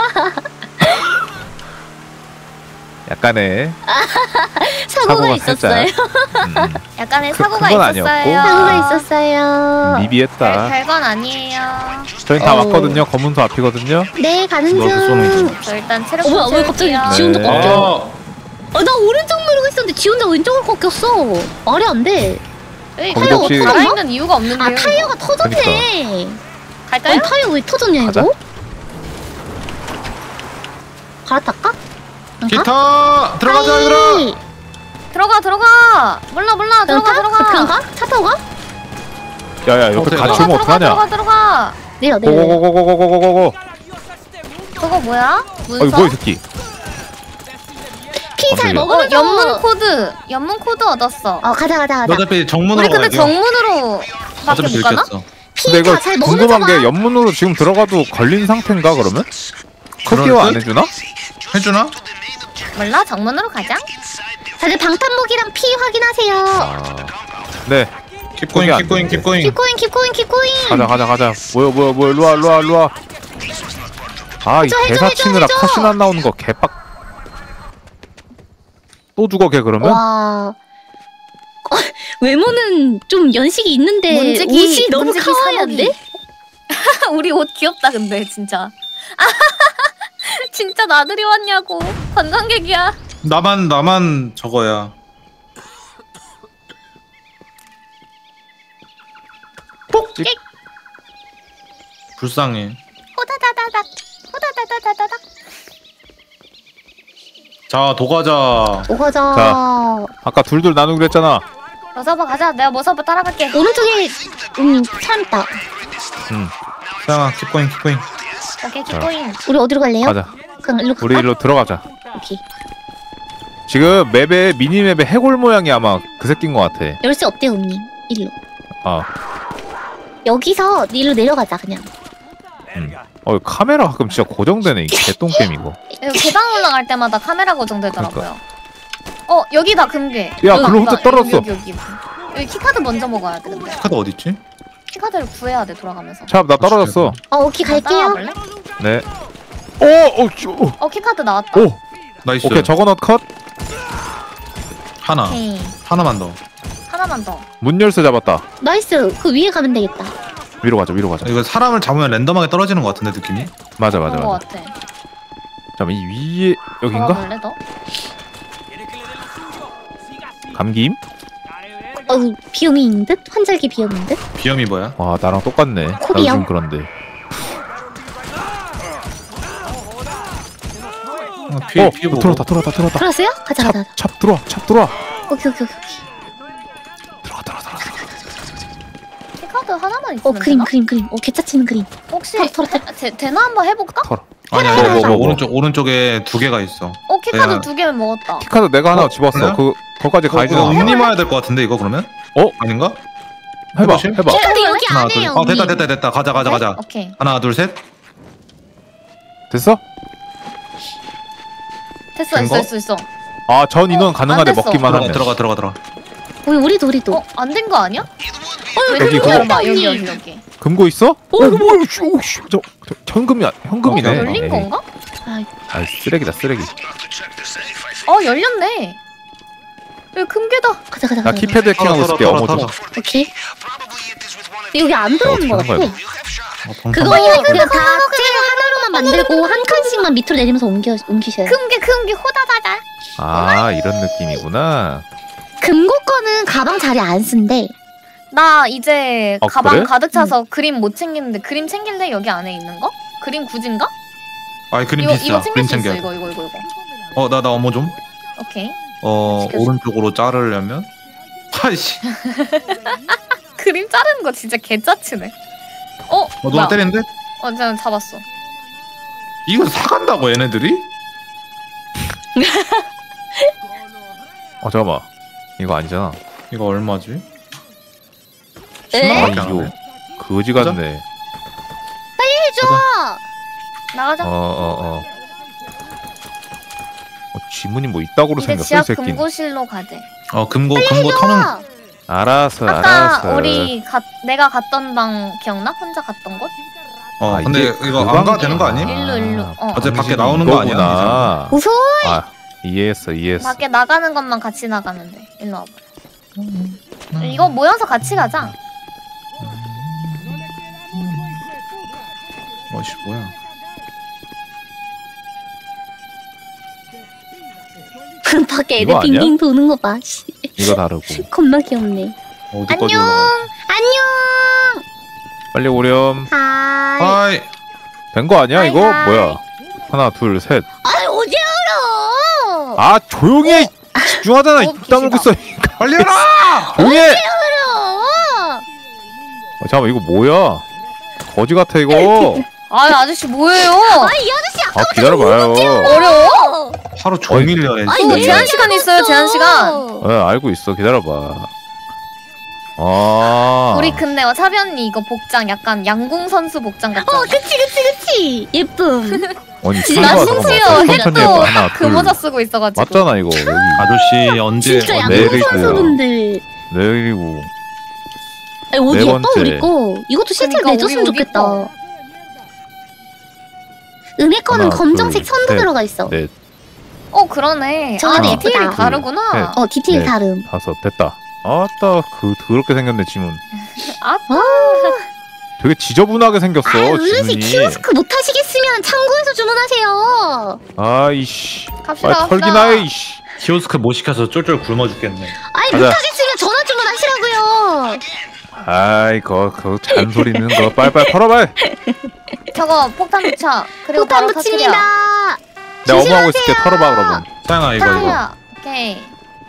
약간의 사고가 있었어요. 약간의 그- 사고가 그건 있었어요. 아니었고. 사고가 있었어요. 미비했다. 별건 아니에요. 저희 다 어우. 왔거든요. 검은소 앞이거든요. 네 가는 너 이렇게 쏘는 중. 거지? 저 일단 체력 뭐야, 왜 갑자기 채울게요. 지 혼자 네. 꺾여? 나 오른쪽 누르고 있었는데 지 혼자 왼쪽으로 꺾였어. 말이 안 돼. 에이, 거기 타이어가 혹시- 살아있는 이유가 없는데요. 아 타이어가 터졌네. 갈까요? 아니 타이어 왜 터졌냐 가자. 이거? 갈아탈까? 안 가? 기타 들어가자 얘들아. 들어가. 몰라. 들어가. 그냥 가? 차 타고 가? 야야 옆에 같이 들어가, 오면 어떡하냐? 들어가. 내려. 고고고고고고고고고. 저거 뭐야? 문서? 뭐야 이 새끼? 피 잘 깜짝이야. 먹으면서. 연문 코드 얻었어. 가자. 너 어차피 정문으로 우리 근데 가야 돼. 정문으로 밖에 어차피 못 가나? 들켰어. 근데 이거 피다잘 먹으면서 궁금한 게 가. 옆문으로 지금 들어가도 걸린 상태인가 그러면? 크기화 안 듯? 해주나? 해주나? 몰라, 정문으로 가자. 다들 방탄복이랑 피 확인하세요. 아, 네. 킵고잉 안 킵고잉 되는데. 킵고잉. 가자. 뭐야, 일로 와. 아, 이 개사 치느라 해줘. 컷신 안 나오는 거 개빡. 또 죽어 걔 그러면? 와. 외모는 좀 연식이 있는데 옷이 너무 문지기 카와이한데? 우리 옷 귀엽다 근데 진짜. 진짜 나들이 왔냐고. 관광객이야. 나만 저거야. 찍. 불쌍해. 호다다다닥. 자 도가자. 오가자. 자. 아까 둘둘 나누기로 했잖아. 머서버 가자. 내가 머서버 따라갈게. 오른쪽에 사람 있다. 사양아 킵고잉. 오케이, 키코인. 우리 어디로 갈래요? 가자. 그냥 일로 갈까? 우리 일로 들어가자. 오케이. 지금 맵에 미니맵에 해골 모양이 아마 그 새끼인 것 같아. 열쇠 없대 언니. 일로. 아, 여기서 일로 내려가자 그냥. 카메라 가끔 진짜 고정되네 이 개똥게임 이거. 여기 계단 올라갈 때마다 카메라 고정되더라고요. 여기다 금괴. 야, 글로 혼자 떨어졌어. 여기 키카드 먼저 먹어야 돼 근데. 카드 어디 있지? 키카드를 구해야 돼 돌아가면서. 참, 나 떨어졌어. 오케이 갈게요. 따라와볼래? 네. 키카드 나왔다. 오, 나이스. 오케이 저거넛 컷. 하나. 오케이. 하나만 더. 하나만 더. 문 열쇠 잡았다. 나이스. 그 위에 가면 되겠다. 위로 가자. 이거 사람을 잡으면 랜덤하게 떨어지는 것 같은데 느낌이? 맞아. 그런 거 같아. 잠깐 이 위에 여긴가? 걸어볼래 너? 감기임? 비염이 있는 듯? 환절기 비염인 듯? 비염이 뭐야? 와 나랑 똑같네. 나도 코비요? 지금 그런데. 피해 보고. 들어왔다. 들어왔어요? 가자. 찹 들어와. 오케이. 들어가. 키카드 하나만 있으면 그림. 되나? 개짜치는 그림. 혹시 털어. 되나 한번 해볼까? 털어. 아니야. 뭐. 오른쪽에 두 개가 있어. 키카드 야. 2개는 먹었다. 키카드 내가 하나 집었어. 그래요? 거기까지 가야지. 이거 운님해야 될 것 같은데 이거 그러면? 아닌가? 해봐. 해보실? 근데 여기 하나 안 둘. 해요. 언니. 됐다. 가자. 오케이. 하나 둘 셋. 됐어? 된 거? 됐어. 아, 전 인원 가능하대. 안 됐어. 먹기만 하면. 들어가. 우리도. 안 된 거 아니야? 여기 그거- 여기. 금고 있어? 이거 뭐야? 저 현금이네. 열린 건가? 아, 쓰레기다. 열렸네. 여기 금괴다. 가자. 나 키패드 해킹하고 있을게. 어머 좀. 오케이. 여기 안 들어오는 거 어떻게 같아. 하는 그거 그냥 다 젤 하나로만 만들고 한 칸씩만 밑으로 내리면서 옮기셔야 돼. 금괴 호다다다. 아 이런 느낌이구나. 금고 거는 가방 자리 안 쓴대. 나 이제 가방 그래? 가득 차서 그림 못 챙기는데 그림 챙길래 여기 안에 있는 거? 그림 굳인가? 아이 그림 이거 비싸. 이거 그림 챙길 수 있어. 챙겨. 이거. 나 어머 좀. 오케이. 지켜줘. 오른쪽으로 자르려면. 아이씨. 그림 자르는 거 진짜 개짜치네. 누가 뭐야? 때린데? 제가 잡았어. 이거 사간다고 얘네들이? 잠깐만. 이거 아니잖아. 이거 얼마지? 에? 10만 아 원밖에 안 이거 하네. 거지 같네. 해줘. 나가자. 지문이 뭐 이따구로 이제 생겼어 이 지하 새끼는. 금고실로 가재. 금고 터는. 알았어. 아까 내가 갔던 방 기억나? 혼자 갔던 곳? 근데 이게 이거 그 안 가도 방이구나. 되는 거 아님? 일로. 어제 밖에 방식이 나오는 거 아니야? 이거구나. 무서워. 아 이해했어. 밖에 나가는 것만 같이 나가면 돼. 일로 와봐. 이거 모여서 같이 가자. 씨 뭐야? 밖에 이거 애들 아니야? 빙빙 도는 거 봐. 씨. 이거 다르고. 겁나 귀엽네. 어디까지 안녕. 올라가? 안녕. 빨리 오렴. 하이. 하이. 된 거 아니야 하이, 이거? 하이. 뭐야? 하나 둘 셋. 아이 어디 알아? 아 조용히 해. 집중하잖아. 입 다물고 있어. 빨리 해라! 조용히 해. 알아. 잠깐만 이거 뭐야? 거지 같아 이거. 아저씨 뭐예요? 아이 이 아저씨 기다려봐요. 어려워? 하루 종일 연애. 아니, 이거 왜 제한 시간 있어요. 제한 시간. 알고 있어. 기다려봐. 아. 우리 근데 차비 언니 이거 복장 약간 양궁 선수 복장 같잖아. 그치. 예쁨. 아니 나 친구야, 심지어 잠깐만. 천천히 해봐. 해도 하나 그 둘. 모자 쓰고 있어가지고. 맞잖아 이거. 여기 아저씨 언제 진짜 내리고요. 양궁 선수분들. 내리고. 아니 옷 네 예뻐 번째. 우리 거. 이것도 실제로 그러니까 내줬으면 우리 옷 좋겠다. 예뻐. 음의 거는 하나, 검정색 둘, 선도 셋, 들어가 있어. 넷, 그러네. 저거 디테일이 예쁘다. 다르구나. 디테일 네. 다름. 다섯 됐다. 아따 더럽게 생겼네 지문. 아, 되게 지저분하게 생겼어 어르신 지문이. 키오스크 못 하시겠으면 창구에서 주문하세요. 아이씨. 갑시다. 빨리 털기나 해 이씨. 키오스크 못 시켜서 쫄쫄 굶어 죽겠네. 아니 가자. 못하겠으면 전화 주문하시라고요. 아이 그 잔소리 있는 거 빨리빨리 털어봐. 저거 폭탄 부착. 그리고 폭탄 바로 터뜨려. 붙입니다. 내가 어머하고 있을게. 털어봐 그러면. 사양아 이거. 타야. 오케이.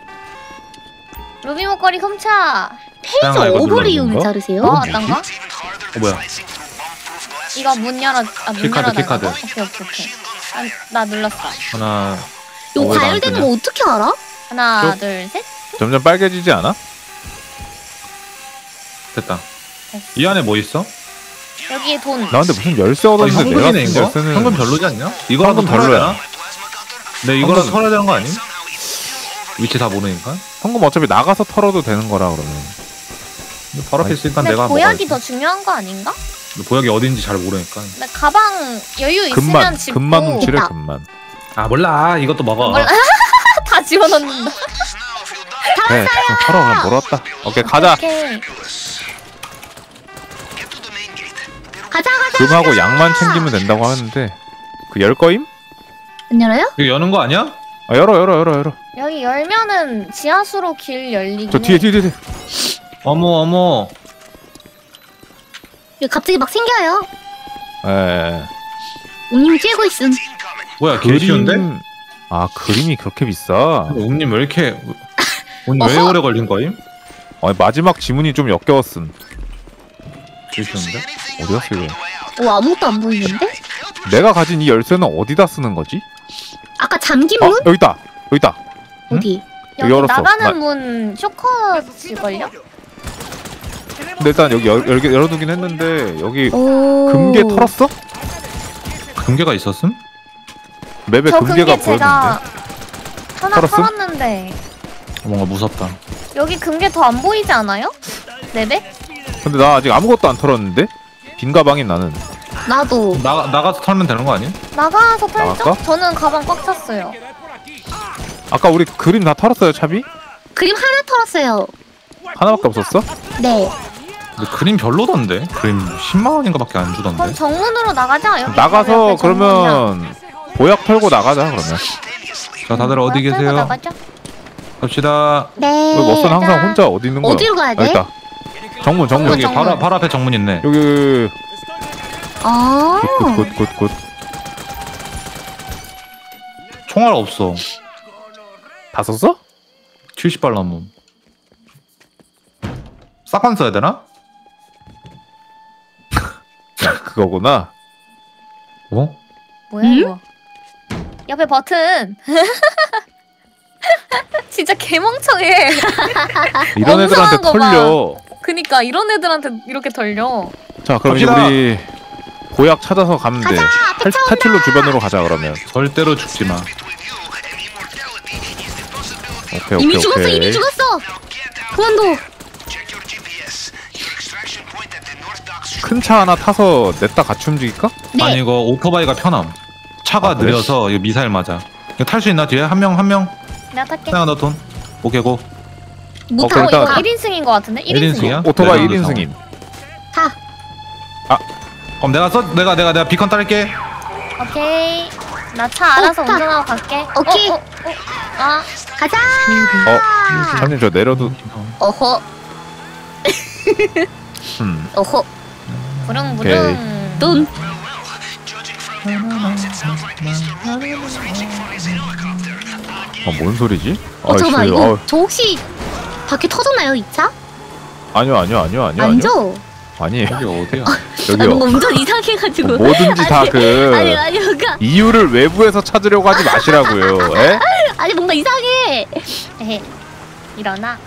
루비 목걸이 훔쳐. 페이지 사양아, 이거 오버리움을 눌러주는 거? 자르세요. 어떤가? 뭐야? 이거 문 열어. 문 키카드, 열어달라고? 키카드. 오케이. 나 눌렀어. 하나. 이거 왜안 과열되는 뜨냐? 거 어떻게 알아? 하나, 쭉. 둘, 셋. 점점 빨개지지 않아? 됐다. 됐어. 이 안에 뭐 있어? 여기에 돈. 나 근데 무슨 열쇠 얻었는데 내가 현금이네 쓴 이거? 열쇠는 현금 별로지 않냐? 이거라도 현금 털어야 별로야. 되나? 네 이거라도 현금- 털어야 되는 거 아님? 위치 다 모르니까. 현금 어차피 나가서 털어도 되는 거라 그러면. 근데 바로 앞에 있으니까 근데 내가 보약이 먹어야지. 더 중요한 거 아닌가? 근데 보약이 어딘지 잘 모르니까. 근데 가방 여유 있으면 금만 집고. 금만 훔치래 있다. 금만. 아 몰라 이것도 먹어. 몰라. 다 집어넣는다. 그래 좀 털어 그냥 멀었다. 오케이 가자. 오케이. 가자. 금하고 양만 챙기면 된다고 하는데 그 열 거임? 안 열어요? 이거 여는 거 아니야? 아 열어. 여기 열면은 지하수로 길 열리긴 저 뒤에. 어머. 이거 갑자기 막 생겨요. 에. 웅님 쬐고 있음. 뭐야 개 쉬운데? 아 그림이 그렇게 비싸? 웅님 왜 이렇게 오늘 왜 어허. 오래 걸린 거임? 아니 마지막 지문이 좀 역겨웠음. 개 쉬운데? 어디 갔어 이거? 오 아무것도 안 보이는데? 내가 가진 이 열쇠는 어디다 쓰는 거지? 아까 잠긴 아 문? 여기 있다. 어디? 여기 열었어. 나가는 문 쇼커일걸요? 근데 일단 여기 열어두긴 했는데 여기 오. 금괴 털었어? 금괴가 있었음? 맵에 저 금괴가 금괴 제가 보였는데. 하나 털었음? 털었는데 뭔가 무섭다. 여기 금괴 더 안 보이지 않아요? 맵에? 근데 나 아직 아무것도 안 털었는데? 빈 가방인 나는. 나도. 나가서 털면 되는 거 아니? 나가서 털죠? 나갈까? 저는 가방 꽉 찼어요. 아까 우리 그림 다 털었어요 차비? 그림 하나 털었어요. 하나밖에 없었어? 네. 근데 그림 별로던데? 그림 10만 원인가 밖에 안 주던데? 그럼 정문으로 나가자. 여기 바로 나가서 옆에 정문이야. 그러면 보약 털고 나가자 그러면. 자 다들 어디 계세요? 나가자. 갑시다. 네. 머스는 항상 혼자 어디 있는 거야? 어디로 가야 돼? 여기 있다. 정문. 여기 정문. 바로 앞에 정문 있네. 여기. 아. 굿. 총알 없어. 다 썼어? 70발 남음. 싹판 써야 되나? 그거구나. 어? 뭐야 이거? 옆에 버튼. 진짜 개멍청해. 이런 애들한테 엉성한 거 털려. 그니까 이런 애들한테 이렇게 털려. 자, 그럼 이제 갑시다. 우리 보약 찾아서 가면 돼. 가자, 앞에 차 온다. 탈출로 주변으로 가자 그러면. 절대로 죽지 마. 오케이. 이미 죽었어. 그만둬. 큰 차 하나 타서 냈다 같이 움직일까? 네. 아니 이거 오토바이가 편함. 차가 아, 그래? 느려서 이거 미사일 맞아. 이거 탈 수 있나 뒤에 한 명. 내가 탈게. 생각 너 돈. 오케이 고. 못 그럼 타고 일단- 이거. 1인승인 것 같은데? 1인승 이야? 오토바이 네, 1인승임. 타. 그럼 내가 비컨 딸게. 오케이. 나 차 알아서 타. 운전하고 갈게. 오케이. 아, 가자. 사장님 저 내려도. 어허. 어허. 부릉부릉. 돈. 뭔 소리지? 잠깐만 아이씨, 이거 저 혹시 바퀴 터졌나요 이 차? 아니요. 아니죠? 아니. 여기 어디야? 여기요. 뭔가 운전 이상해가지고. 뭐든지 다 그 아니 뭔가 이유를 외부에서 찾으려고 하지 마시라고요. 에? 아니 뭔가 이상해. 에헤. 일어나.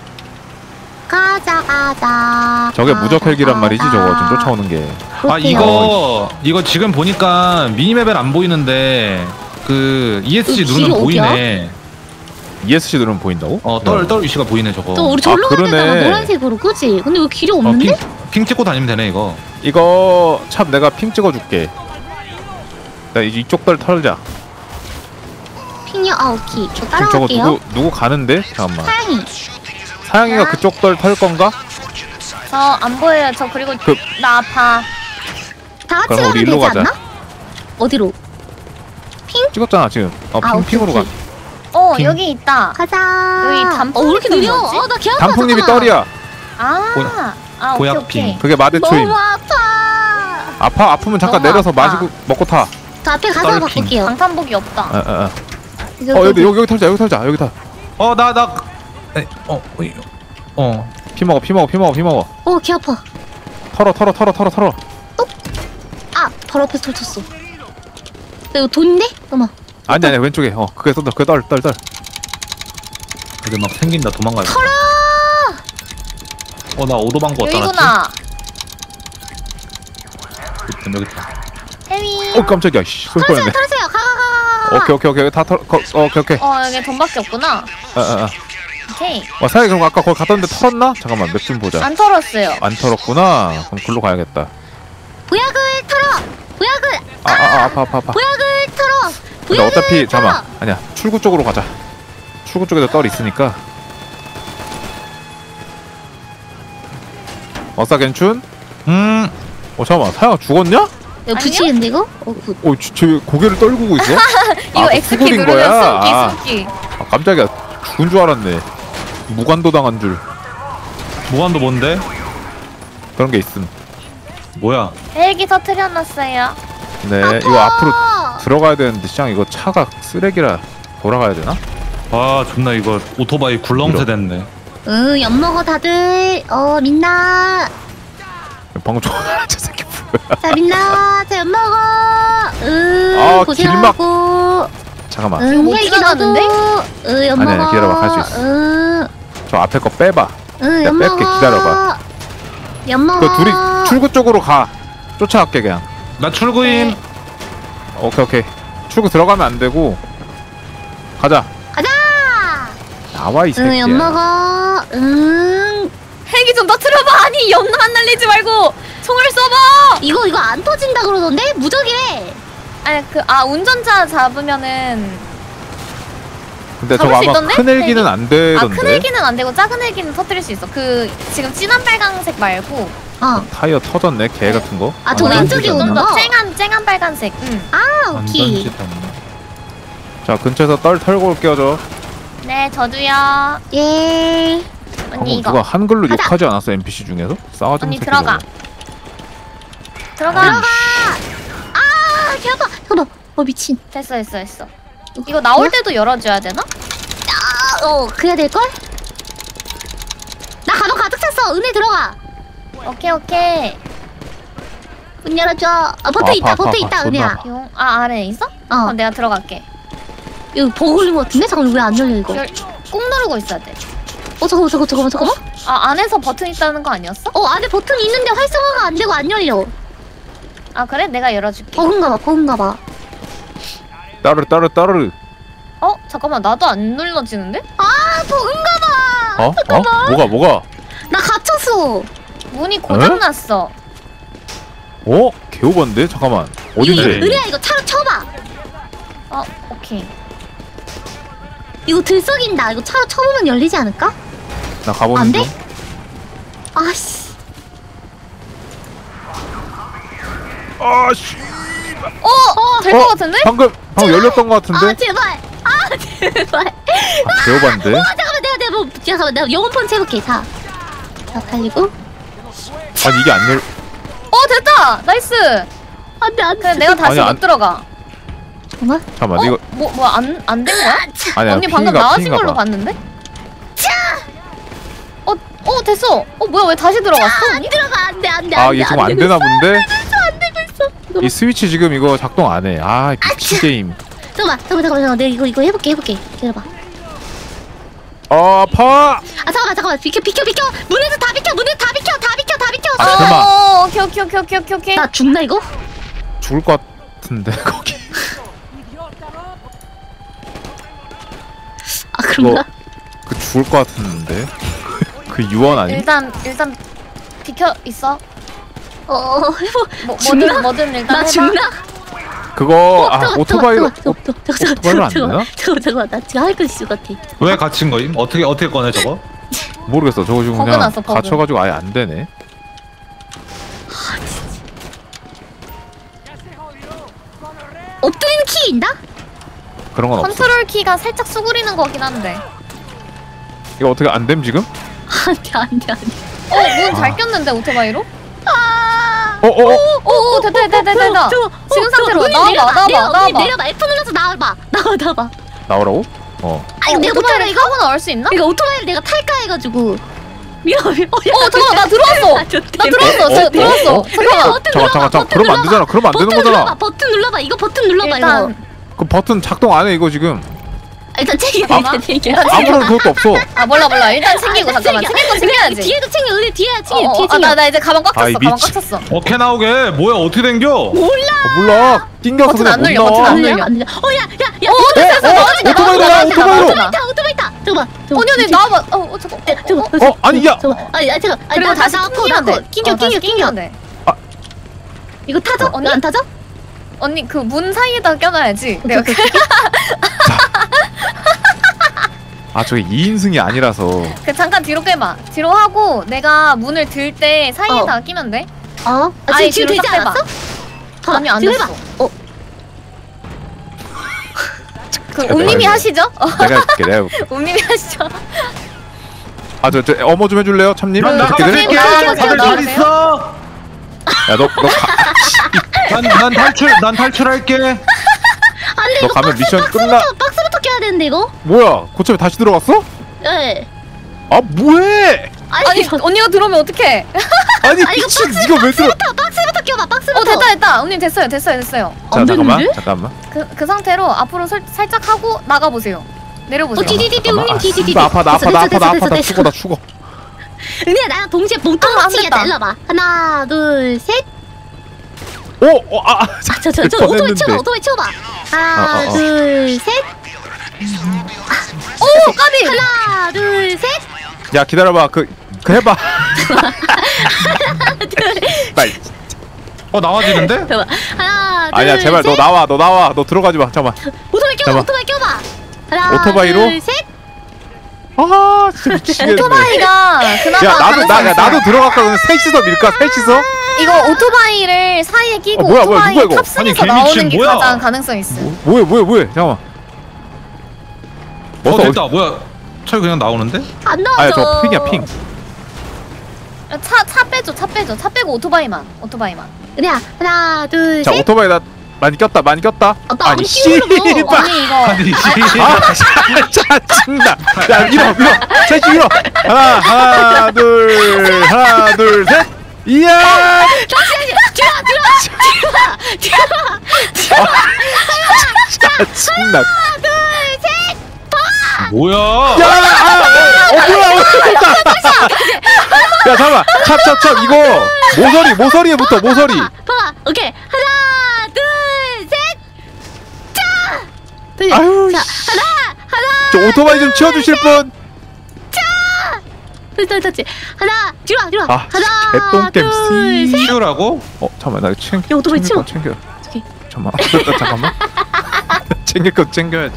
가자. 저게 무적 헬기란 말이지 저거 지금 쫓아오는 게. 아 이거 지금 보니까 미니맵엔 안 보이는데 그 ESC 이거 누르면 길이 어디야? 보이네. ESC 누르면 보인다고? 떨 위치가 보이네 저거. 또 우리 절로 가는 그러네. 데다가 노란색으로 그지? 근데 왜 길이 없는데? 핑 찍고 다니면 되네 이거. 이거 참 내가 핑 찍어줄게. 나 이제 이쪽 덜 털자. 핑이요? 아 오케이. 저 지금 저거 따라갈게요. 누구 가는데? 잠깐만. 사양이. 사양이가 그쪽 덜 털 건가? 저 안 보여요. 저 그리고 나 아파. 다 같이 그럼 가면 우리 되지 일로 가자. 않나? 어디로? 찍었잖아 지금. 오케이, 핑으로 가. 오케이. 어, 여기 있다. 가자. 여기 단풍 왜 이렇게 느려? 뭐지? 나개 아파. 단풍님이 잠깐만. 떨이야. 아, 오케이, 보약핑. 오케이. 그게 마대초임. 너무 아파. 아프면 잠깐 너무 내려서 아파. 마시고 먹고 타. 저 앞에 가서 떨핑. 바꿀게요. 방탄복이 없다. 여기 털자. 여기 타. 피 먹어. 개 아파. 털어. 아, 바로 앞에서 털쳤어. 이거 돈인데? 잠깐만. 아니 왼쪽에. 그게 쏜다. 그게 떨. 이제 막 생긴다 도망가야. 털어! 나 오도방구 어디다 놨지? 여기구나. 여기 있다. 해위. 깜짝이야. 소리 뻔했네. 털으세요. 가. 오케이. 다 털어. 오케이. 여기 돈밖에 없구나. 오케이. 사장님 그럼 아까 거기 갔던데 털었나? 잠깐만 맵 좀 보자. 안 털었어요. 안 털었구나. 그럼 글로 가야겠다. 보약을 털어. 보약을. 아파. 보약을 털어. 근데 어차피 잠깐만. 아니야. 출구 쪽으로 가자. 출구 쪽에도 떨 있으니까. 괜춘? 잠깐만. 사양아 죽었냐? 이거 붙이겠는데 이거? 굿. 쟤 고개를 떨구고 있어? 이거 그 X키 수굴인 누르면 거야? 숨기. 깜짝이야. 죽은 줄 알았네. 무관도 당한 줄. 무한도 뭔데? 그런 게 있음. 뭐야? 헬기 터트려놨어요. 네. 이거 앞으로 들어가야 되는데 시장 이거 차가 쓰레기라 돌아가야 되나? 존나 이거 오토바이 굴렁쇠 됐네. 엿 먹어 다들. 민나. 방금 저 새끼 뭐야? 자 민나. 자 엿 먹어. 고생하고. 잠깐만. 못 헬기 지나가는데? 너도. 엿 먹어. 아니야, 기다려봐. 갈 수 있어. 저 앞에 거 빼봐. 엿 뺄게. 먹어. 기다려봐. 엿 먹어. 그 둘이 출구 쪽으로 가. 쫓아갈게 그냥. 나 출구임. 오케이. 출구 들어가면 안 되고. 가자. 나와 이 새끼야. 엿 먹어. 헬기 좀 터트려봐. 아니 연만 날리지 말고 총을 쏴봐. 이거 안 터진다 그러던데? 무적이래. 아니 운전자 잡으면은. 근데 잡을 저거 수 아마 있던데? 큰 헬기는 안 되던데. 큰 헬기는 안 되고 작은 헬기는 터뜨릴 수 있어. 지금 진한 빨강색 말고 타이어 터졌네. 개 같은 거. 저 왼쪽에 오는 좀 더 거. 쨍한 빨간색. 응. 오케이. 자 근처에서 떨 털고 올게요 저. 네 저도요. 예. 방금 언니 이거. 누가 한글로 가자. 욕하지 않았어 NPC 중에서? 싸가지 언니 새끼 들어가. 저거. 들어가. 아, 개 아파. 잠깐만. 미친. 됐어. 이거 나올 때도 열어줘야 되나? 그래야 될걸? 나 가방 가득 찼어. 은혜 들어가. 오케이. 문 열어줘. 버튼 있다. 아파, 버튼 있다. 존나 은혜야. 아파. 안에 있어? 그럼 내가 들어갈게. 이거 버그 걸린 것 같은데? 잠깐만 왜 안 열려 이거? 꾹 누르고 있어야 돼. 잠깐만. 안에서 버튼 있다는 거 아니었어? 안에 버튼 있는데 활성화가 안 되고 안 열려. 아 그래? 내가 열어줄게. 버그인가 봐. 따르르. 잠깐만 나도 안 눌러지는데? 버그인가 봐. 뭐가? 나 갇혔어. 문이 고장났어. 개오반데? 잠깐만. 어딘데? 은혜야 이거 차로 쳐봐. 오케이. 이거 들썩인다. 이거 차로 쳐보면 열리지 않을까? 나 가보는 안 돼? 중. 아씨. 아씨. 될 것 같은데? 방금 열렸던 것 같은데? 제발. 개오반데? 잠깐만 내가 영혼 펀치 해볼게. 자 달리고. 아니 이게 안 열. 됐다. 나이스. 안돼. 그래 내가 다시 아니, 못 들어가. 잠깐만 이거 안 된 거야? 아니야. 언니 방금 나와진 걸로 봤는데? 됐어. 뭐야 왜 다시 들어갔어? 언니? 들어가. 안돼. 이게 지금 안 되나 본데? 이 스위치 지금 이거 작동 안 해. 미친 게임. 잠깐만. 내가 이거 해볼게. 기다려봐. 아파. 잠깐만. 비켜. 문에서 다 비켜. 오케이. 나 죽나 이거? 죽을 것 같은데 거기. 그런가? 그 죽을 것 같은데. 그 유언 아니? 일단 비켜 있어. 죽나? 뭐든 일단 나 해봐. 죽나? 그거 오토바이로 오토바이로 안 잠깐만. 되나? 나 지금 할 거 있을 것 같아. 왜 갇힌 거임? 어떻게 꺼내 저거? 모르겠어. 저거 지금 버그 그냥 났어, 버그. 갇혀가지고 아예 안 되네. 엎드리는 키 있나? 그런 건 없어. 컨트롤 키가 살짝 수그리는 거긴 한데. 이거 어떻게 안 됨 지금? 안돼. 문 잘 꼈는데 오토바이로? 됐다. 지금 상태로 나와봐. 내려봐. F 눌러서 나와봐. 나오라고? 이거 내가 못하라 이거? 타고 나올 수 있나? 이거 오토바이를 내가 탈까 해가지고. 위험해. 잠깐만 나 들어왔어. 잠깐. 그러면 안 되잖아. 그러면 안 되는 거잖아. 버튼 눌러봐. 이거 버튼 눌러봐. 일단 이거. 그 버튼 작동 안 해 이거 지금. 일단 챙겨. 아무런 그것도 없어. 몰라. 일단 챙기고 잠깐만. 챙긴 거 챙겨야지. 뒤에도 챙겨. 은혜 뒤에 챙겨. 나 이제 가방 꽉 찼어. 가방 꽉 찼어. 어케 나오게. 뭐야 어떻게 된겨? 몰라. 띵겨서 버튼 그냥 안 못 눌려, 나와. 버튼 안 눌려. 야. 오토바이로 와. 오토바이 타. 잠깐만. 언니 나와봐. 잠깐. 아니 야. 잠깐. 그리고 다시 끼면 돼. 낑겨. 돼. 이거 타죠? 언니? 안 타죠? 언니 그 문 사이에다 껴놔야지. 내가 저게 2인승이 아니라서. 잠깐 뒤로 빼봐. 뒤로 하고 내가 문을 들 때 사이에다가 끼면 돼. 아니, 지금 뒤로 되지 딱 빼봐. 않았어? 아니 안 지금 됐어. 해봐. 그 옴님이 하시죠? 내가 해볼게. 옴님이 하시죠. 저 어머 좀 해줄래요, 참님? 난 새끼들? 나가세요. 다들 잘 나가세요. 있어. 야, 너 난 탈출할게. 안돼. 너 가면 미션 끝나. 박스부터 껴야 되는데 이거? 뭐야? 고참에 다시 들어갔어? 네. 뭐해? 아니 언니가 들어오면 어떡해? 아니 미친. 네가 왜 들어? 박스부터 껴봐. 박스부터. 됐다. 언니 됐어요. 자, 안 잠깐만. 되는데? 잠깐만. 그 상태로 앞으로 살짝 하고 나가 보세요. 내려보세요. 디디디디 우님 디디디. 나 아파. 나 죽어. 은혜야 나랑 동시에 안 봉투치기야. 됐다. 일러봐. 하나 둘 셋. 저 오토바이 치워봐. 하나 둘 셋. 까비. 하나 둘 셋. 야, 기다려봐. 그 해봐. 빨리. 나와지는데? 하나 둘 아니야, 제발 셋. 너 나와. 너 들어가지 마. 잠깐만. 오토바이 껴봐. 하나 오토바이로? 둘 셋. 진짜 미치겠네. 오토바이가 그나마 야, 가능성이 나도 있어요. 들어갈까? 셋이서 밀까? 셋이서? 이거 오토바이를 사이에 끼고 뭐야, 오토바이 누가 이거? 탑승해서 아니, 나오는 개미친 게 뭐야? 가장 가능성 있어. 뭐해? 잠깐만. 됐다. 뭐야? 차 그냥 나오는데? 안 나와져. 아야 저 핑이야 핑. 차 빼줘. 차 빼고 오토바이만. 그래 하나 둘 자 셋. 오토바이 나 많이 꼈다. 나 아니 안 씨발. 끼우려고. 아니 이거 아니 씨. 아 짜증나. 야 밀어. 셋이 밀어. 하나 둘 셋. 이야. 짜증나. 뭐야? 야, 뭐야? 야, 잠깐만. 찹. 이거 모서리에부터 모서리. 봐봐. 오케이. 하나, 둘, 셋. 자. 둘. 아유, 자, 씨. 하나. 저 오토바이 좀 치워주실 분. 둘. 하나, 뒤로 와. 아, 하나, 개똥겜 둘, 셋. 치우라고? 잠깐만, 나 야, 오토바이 치워. 챙겨. 저기. 잠깐만. 챙길 거 챙겨야지.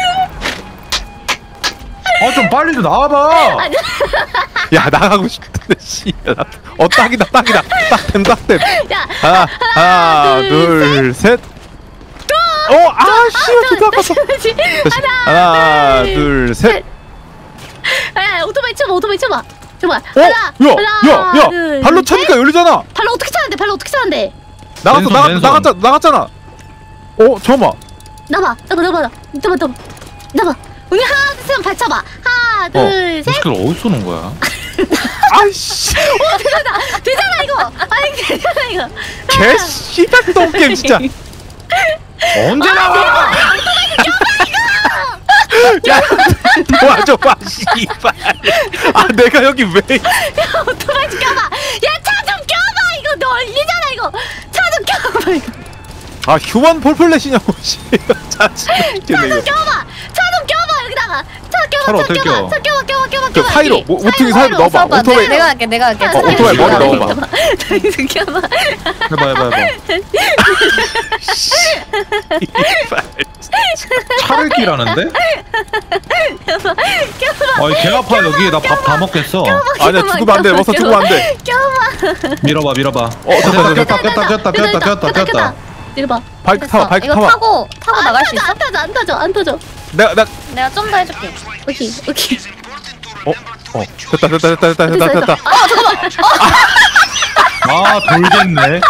좀 빨리 좀 나와봐. 야, 나가고 싶던데 씨. 딱이다. 딱템. 야, 하나, 둘, 셋. 씨, 좋다. 다시. 하나, 둘, 셋. 야, 오토바이 쳐봐. 줘봐. 야, 둘, 발로 셋. 차니까 열리잖아. 발로 어떻게 차는데? 나갔잖아. 잠깐만. 나봐. 우리 하나, 둘, 셋, 발 쳐봐. 하나, 둘, 셋. 스킬 어디서 쏘는 거야? 아이씨. 되잖아 이거. 아니 되잖아 이거. 개 씨발 똥게임 진짜. 언제 나와? 야, 도와줘봐 씨발. 내가 여기 왜? 야 오토바이 좀 껴봐. 야 차 좀 껴봐. 이거 널리잖아 이거. 차 좀 껴봐 이거. 휴먼 폴플렛이냐고 씨. 짜증나게 차 이거. 좀 껴봐. 차 좀 껴봐 여기다가. 차를 차 어떻게 껴봐. 껴? 차 껴봐. 그 사이로 모퉁이 사이로 넣어봐. 써봐. 오토바이. 내가 할게. 오토바이 머리 넣어봐. 껴봐. 해봐. 차를 끼라는데? 개 아파 여기. 나 밥 다 먹겠어. 아니야 죽으면 안 돼. 먹어 죽으면 안 돼. 껴봐. 밀어봐. 꼈다. 이봐. 바이크 타봐. 이거 타고 나갈 수 있어? 안 터져. 내가 좀 더 해줄게. 오케이. 됐다. 돌겠네.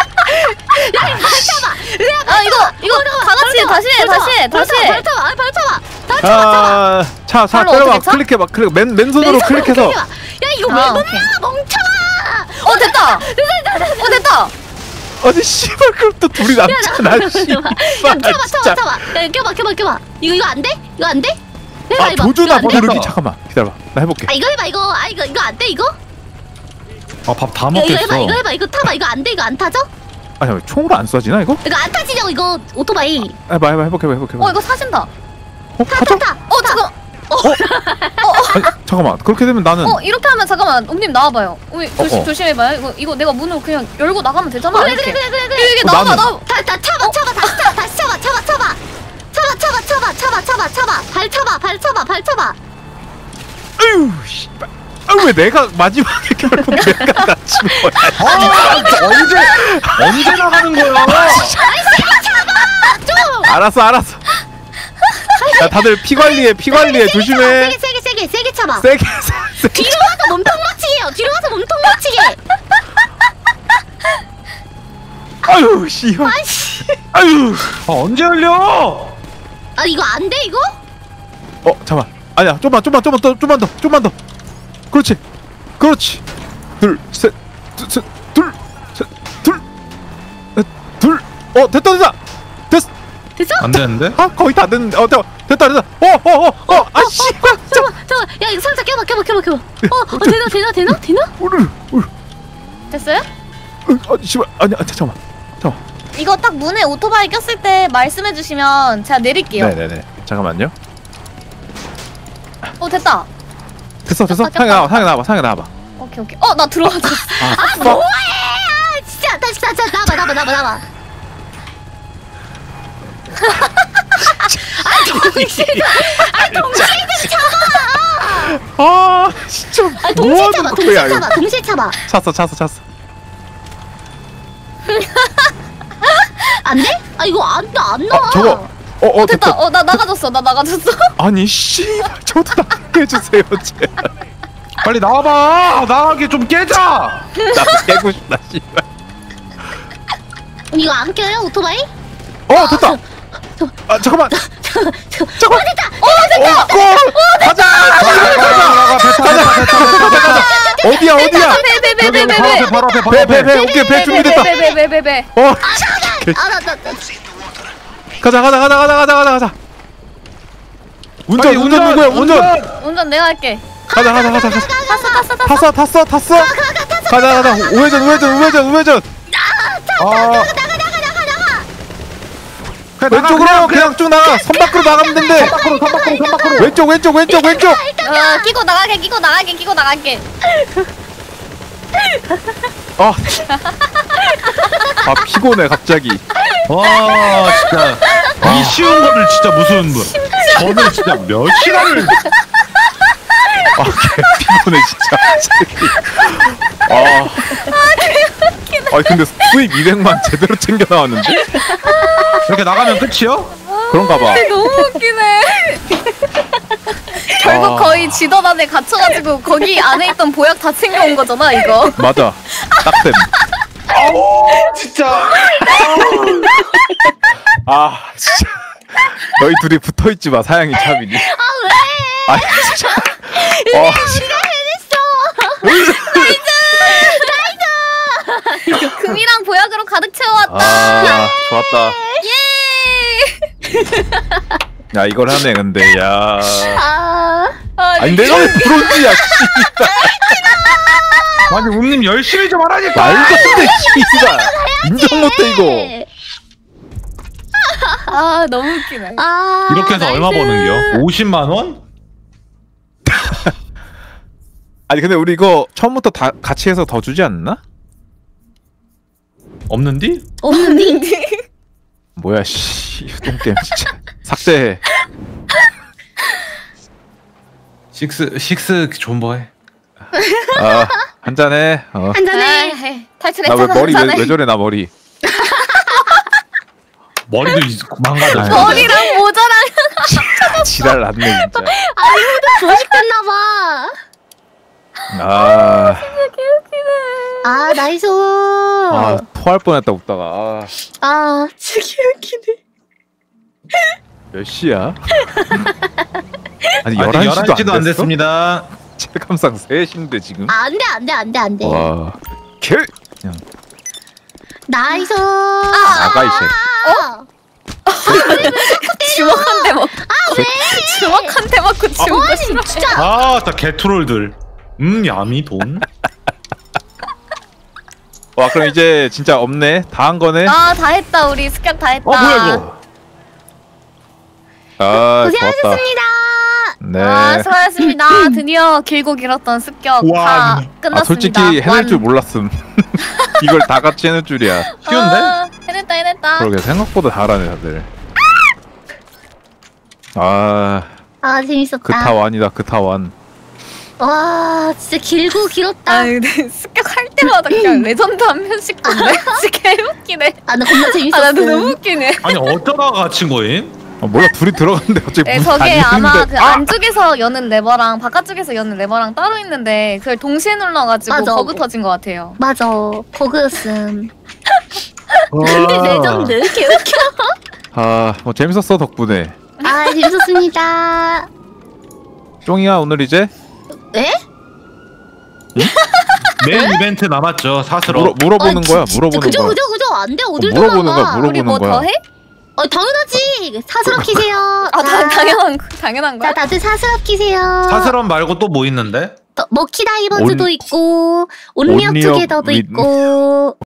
이거 다 같이 다시 해. 발 쳐봐. 차 발로 끌어봐. 어떻게 차? 클릭해봐. 맨손으로 클릭해서. 야 이거 왜 아, 먹냐 오케이. 멍청아. 됐다. 아니 씨발 그럼 또 둘이 남잖아. 야 쳐봐. 야 껴봐. 이거 안 돼? 해봐. 도주나 이거 안 돼? 모르기. 잠깐만 기다려봐. 나 해볼게. 이거 해봐 이거. 이거 안 돼 이거? 밥 다 이거 먹겠어. 해봐 이거 타봐. 이거 안 돼? 이거 안 타져? 아니 총으로 안 쏴지나 이거? 이거 안 타지냐고 이거 오토바이. 해볼게. 이거 사진다. 가자. 잠깐. 아니, 잠깐만. 그렇게 되면 나는 이렇게 하면 잠깐만. 옴님 나와봐요. 조심해봐요. 이거 내가 문을 그냥 열고 나가면 되잖아. 그래. 이게 나는- 나와. 다시 쳐봐. 발 쳐봐. 아유 씨발. 왜 내가 마지막에 결국 내가 다친 거야? 언제 나가는 거야? 알았어. 야 다들 피 관리해 조심해. 세게 쳐봐. 세게. 뒤로 가서 몸통 맞추기. 아유 씨발. 아이씨. 아유. 언제 열려? 이거 안 돼 이거? 잠깐. 아니야 좀만 더. 그렇지. 둘. 됐다. 됐어? 안 되는데? 거의 다 됐는데. 됐다. 아 씨발. 잠깐만. 야 이거 상자 껴봐. 되나? 됐어요? 씨발. 아니야 잠깐만. 이거 딱 문에 오토바이 꼈을 때 말씀해주시면 제가 내릴게요. 네네네. 잠깐만요. 됐다. 됐어. 꼈다. 상에 나와봐. 오케이. 나 들어가졌어. 뭐해? 진짜 다시 나봐. 동시에 진짜 동시에 거야, 이거. 동시에 잡아. 찼어. 안 돼? 이거 안 나와. 저거 됐다. 나 나가줬어. 나 나가줬어. 아니 씨, 저도 나가게 해주세요 제발. 빨리 나와봐. 나가게 좀 깨자. 나 깨고 싶다 씨발. 이거 안 껴요 오토바이? 됐다. 아 잠깐만. 잠깐만. 됐다. 가자. 어디야? 배. 바로 앞에. 배. 오케이 배 준비됐다. 배. 가자. 운전 누구야? 운전 내가 할게. 가자. 탔어. 탔어. 가자. 우회전. 왼쪽으로 그냥 쭉 나가. 선 밖으로 나가면 된대. 왼쪽. 끼고 나가게. 피곤해 갑자기. 와 진짜 이 쉬운 거를 진짜 무슨 저는 진짜 몇 시간을 피곤해 진짜. 근데 수입 200만 제대로 챙겨 나왔는데? 이렇게 나가면 끝이요? 그런가 봐. 너무 웃기네. 결국 거의 지던 안에 갇혀가지고 거기 안에 있던 보약 다 챙겨온 거잖아 이거. 맞아. 딱템. 진짜 진짜. 너희 둘이 붙어있지 마 사양이 참이니. 왜? 진짜. 금이랑 보약으로 가득 채워왔다. 좋았다. 예. 야 이걸 하네 근데 야. 아니 이거 내가 왜 브론즈야 씨발. 아니 웅님 열심히 좀 하라니까. 말도 안돼 씨발. 인정 못해 이거. 너무 웃기네. 이렇게 해서 얼마 버는겨? 50만 원? 아니 근데 우리 이거 처음부터 다 같이 해서 더 주지 않나? 없는디? 뭐야 씨 똥겜 진짜. 삭제해. 식스 존버해. 한잔해. 한잔해. 탈출했잖아. 나 왜 머리 한잔해. 왜 저래 나 머리. 머리도 망가져. 머리랑 모자랑. 지랄 났네 진짜. 조식됐나봐. 나이스. 토할 뻔했다 웃다가. 진짜 웃기네. 몇 시야? 아니 아직 11시도 안 됐습니다. 체감상 3시인데 지금. 안돼. 와. 그냥 나이스. 나가 이 새끼. 주먹 한 대 먹고. 주먹 한 대 맞고 지운 거 싫어. 진짜. 다 개트롤들. 야미 돈. 와 그럼 이제 진짜 없네. 다 한 거네. 다 했다. 우리 습격 다 했다. 뭐야 이거? 고생하셨습니다. 네. 수고하셨습니다. 드디어 길고 길었던 습격 와, 다 끝났습니다. 솔직히 해낼 줄 몰랐음. 이걸 다 같이 해낼 줄이야. 쉬운데? 해냈다. 그러게 생각보다 잘하네 다들. 재밌었다. 그타완이다 그타완. 와 진짜 길고 길었다. 근데 습격할 때마다 그냥 레전드 한 편씩 본데 진짜 개웃기네. 나 겁나 재밌었어. 나도 너무 웃기네. 아니 어쩌다가 갇힌 거임? 몰라 둘이 들어갔는데 갑자기 문 저게 닫히는데. 아마 그 안쪽에서 여는 레버랑 바깥쪽에서 여는 레버랑 따로 있는데 그걸 동시에 눌러가지고 맞아. 버그 터진 것 같아요. 맞아. 버그였음. 근데 레전드 개웃겨. 뭐 재밌었어 덕분에. 재밌었습니다. 쫑이야 오늘 이제 에? 메인 이벤트 남았죠. 사스러. 물어보는 거야. 물어보는 그죠. 거야. 안돼 어딜 물어보는 들어가. 거야. 우리 물어보는 뭐 거야. 더 해? 당연하지. 사스럽 키세요. 당연한 거야. 자 다들 사스럽 키세요. 사스럼 말고 또 뭐 있는데? 먹키 다이버즈도 있고 온리어 온리어 투게더도 윗- 있고